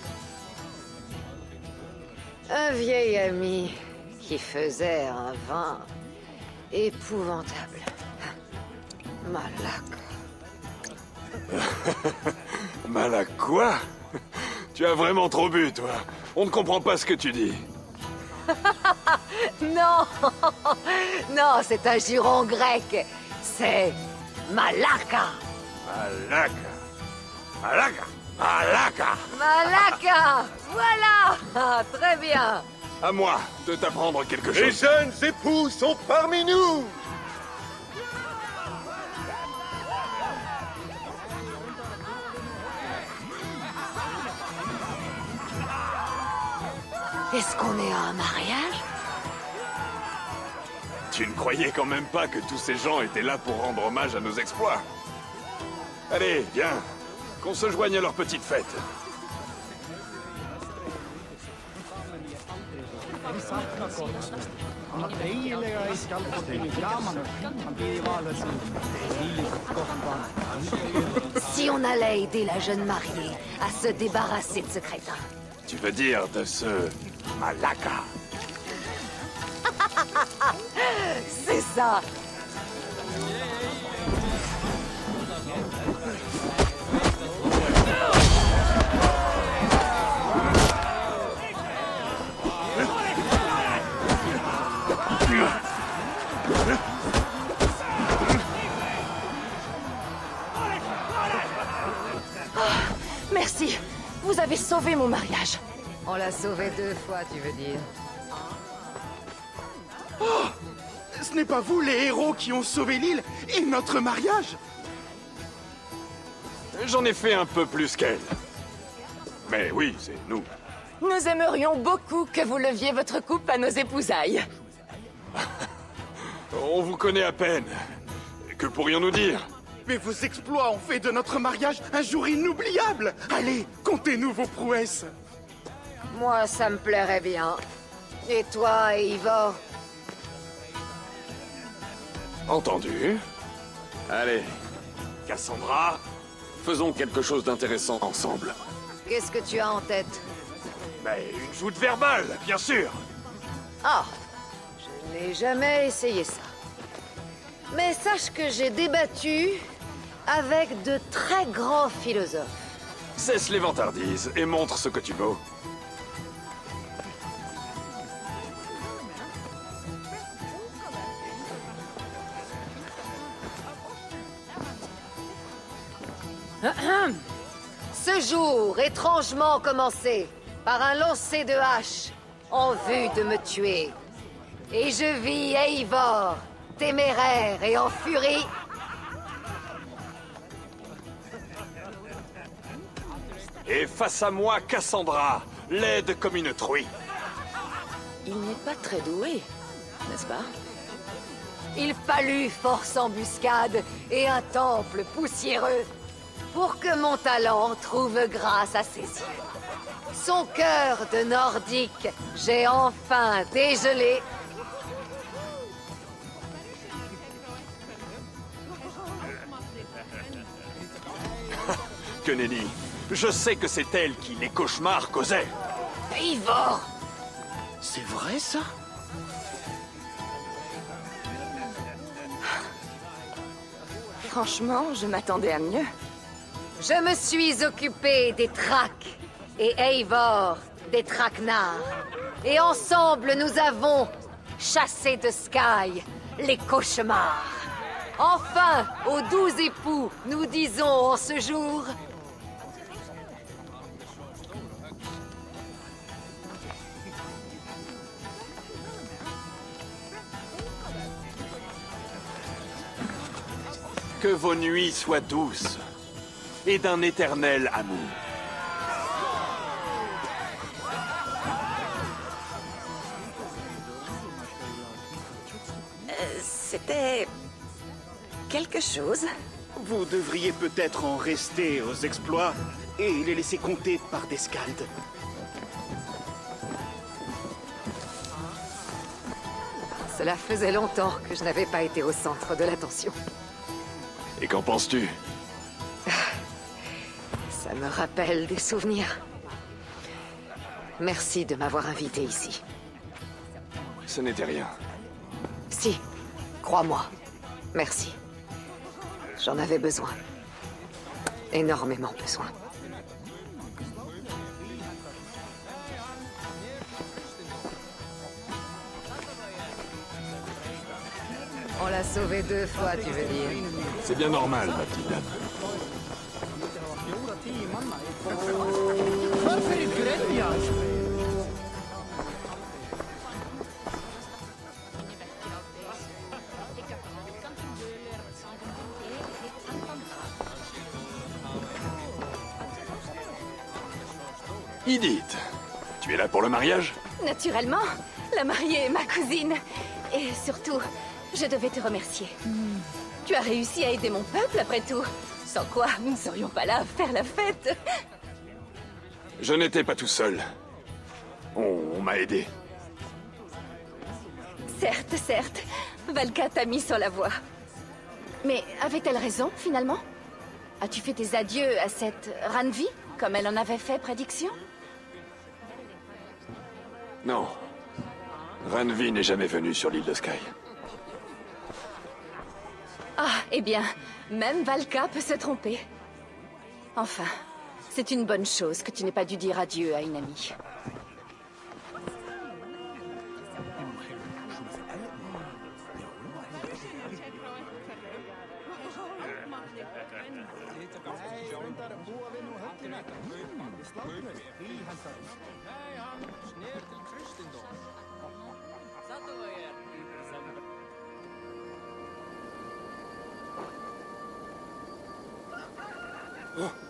S9: Un vieil ami qui faisait un vin épouvantable. Malak.
S10: Malak quoi? Tu as vraiment trop bu, toi. On ne comprend pas ce que tu dis.
S9: Non. Non, c'est un juron grec. C'est Malaka.
S10: Malaka. Malaka. Malaka.
S9: Malaka. Voilà. Ah, très bien.
S10: À moi de t'apprendre quelque chose.
S13: Les jeunes époux sont parmi nous!
S9: Est-ce qu'on est à un mariage?
S10: Tu ne croyais quand même pas que tous ces gens étaient là pour rendre hommage à nos exploits? Allez, viens, qu'on se joigne à leur petite fête.
S9: Si on allait aider la jeune mariée à se débarrasser de ce crétin.
S10: Tu veux dire de ce Malaka?
S9: C'est ça. Merci. Vous avez sauvé mon mariage. On l'a sauvé 2 fois, tu veux dire?
S5: Oh! Ce n'est pas vous, les héros, qui ont sauvé l'île et notre mariage?
S10: J'en ai fait un peu plus qu'elle. Mais oui, c'est nous.
S2: Nous aimerions beaucoup que vous leviez votre coupe à nos épousailles.
S10: On vous connaît à peine. Que pourrions-nous dire?
S5: Mais vos exploits ont fait de notre mariage un jour inoubliable. Allez, contez-nous vos prouesses.
S9: Moi, ça me plairait bien. Et toi, Eivor?
S10: Entendu. Allez, Cassandra, faisons quelque chose d'intéressant ensemble.
S9: Qu'est-ce que tu as en tête?
S10: Mais une joute verbale, bien sûr.
S9: Ah, je n'ai jamais essayé ça. Mais sache que j'ai débattu avec de très grands philosophes.
S10: Cesse les vantardises et montre ce que tu vaux.
S9: Ce jour étrangement commencé par un lancer de hache en vue de me tuer. Et je vis Eivor, téméraire et en furie.
S10: Et face à moi, Cassandra, laide comme une truie.
S7: Il n'est pas très doué, n'est-ce pas?
S9: Il fallut force embuscade et un temple poussiéreux pour que mon talent trouve grâce à ses yeux. Son cœur de nordique, j'ai enfin dégelé.
S10: Que nenni, je sais que c'est elle qui les cauchemars causaient.
S9: Eivor!
S5: C'est vrai, ça?
S7: Franchement, je m'attendais à mieux.
S9: Je me suis occupé des Traques et Eivor des Traquenards. Et ensemble, nous avons chassé de Sky les cauchemars. Enfin, aux 12 époux, nous disons en ce jour...
S10: Que vos nuits soient douces et d'un éternel amour.
S7: C'était... quelque chose.
S5: Vous devriez peut-être en rester aux exploits et les laisser compter par des scalds.
S9: Cela faisait longtemps que je n'avais pas été au centre de l'attention.
S10: Et qu'en penses-tu?
S9: Ça me rappelle des souvenirs. Merci de m'avoir invité ici.
S10: Ce n'était rien.
S9: Si, crois-moi. Merci. J'en avais besoin. Énormément besoin. On l'a sauvé 2 fois, tu veux dire?
S1: C'est bien normal, ma petite dame.
S10: Edith, tu es là pour le mariage?
S2: Naturellement, la mariée est ma cousine. Et surtout, je devais te remercier. Tu as réussi à aider mon peuple, après tout. Sans quoi, nous ne serions pas là à faire la fête.
S10: Je n'étais pas tout seul. On m'a aidé.
S2: Certes, certes. Valka t'a mis sur la voie. Mais avait-elle raison, finalement? As-tu fait tes adieux à cette Randvi, comme elle en avait fait prédiction?
S10: Non. Randvi n'est jamais venu sur l'île de Sky.
S2: Ah, eh bien, même Valka peut se tromper. Enfin, c'est une bonne chose que tu n'aies pas dû dire adieu à une amie.
S10: Oh.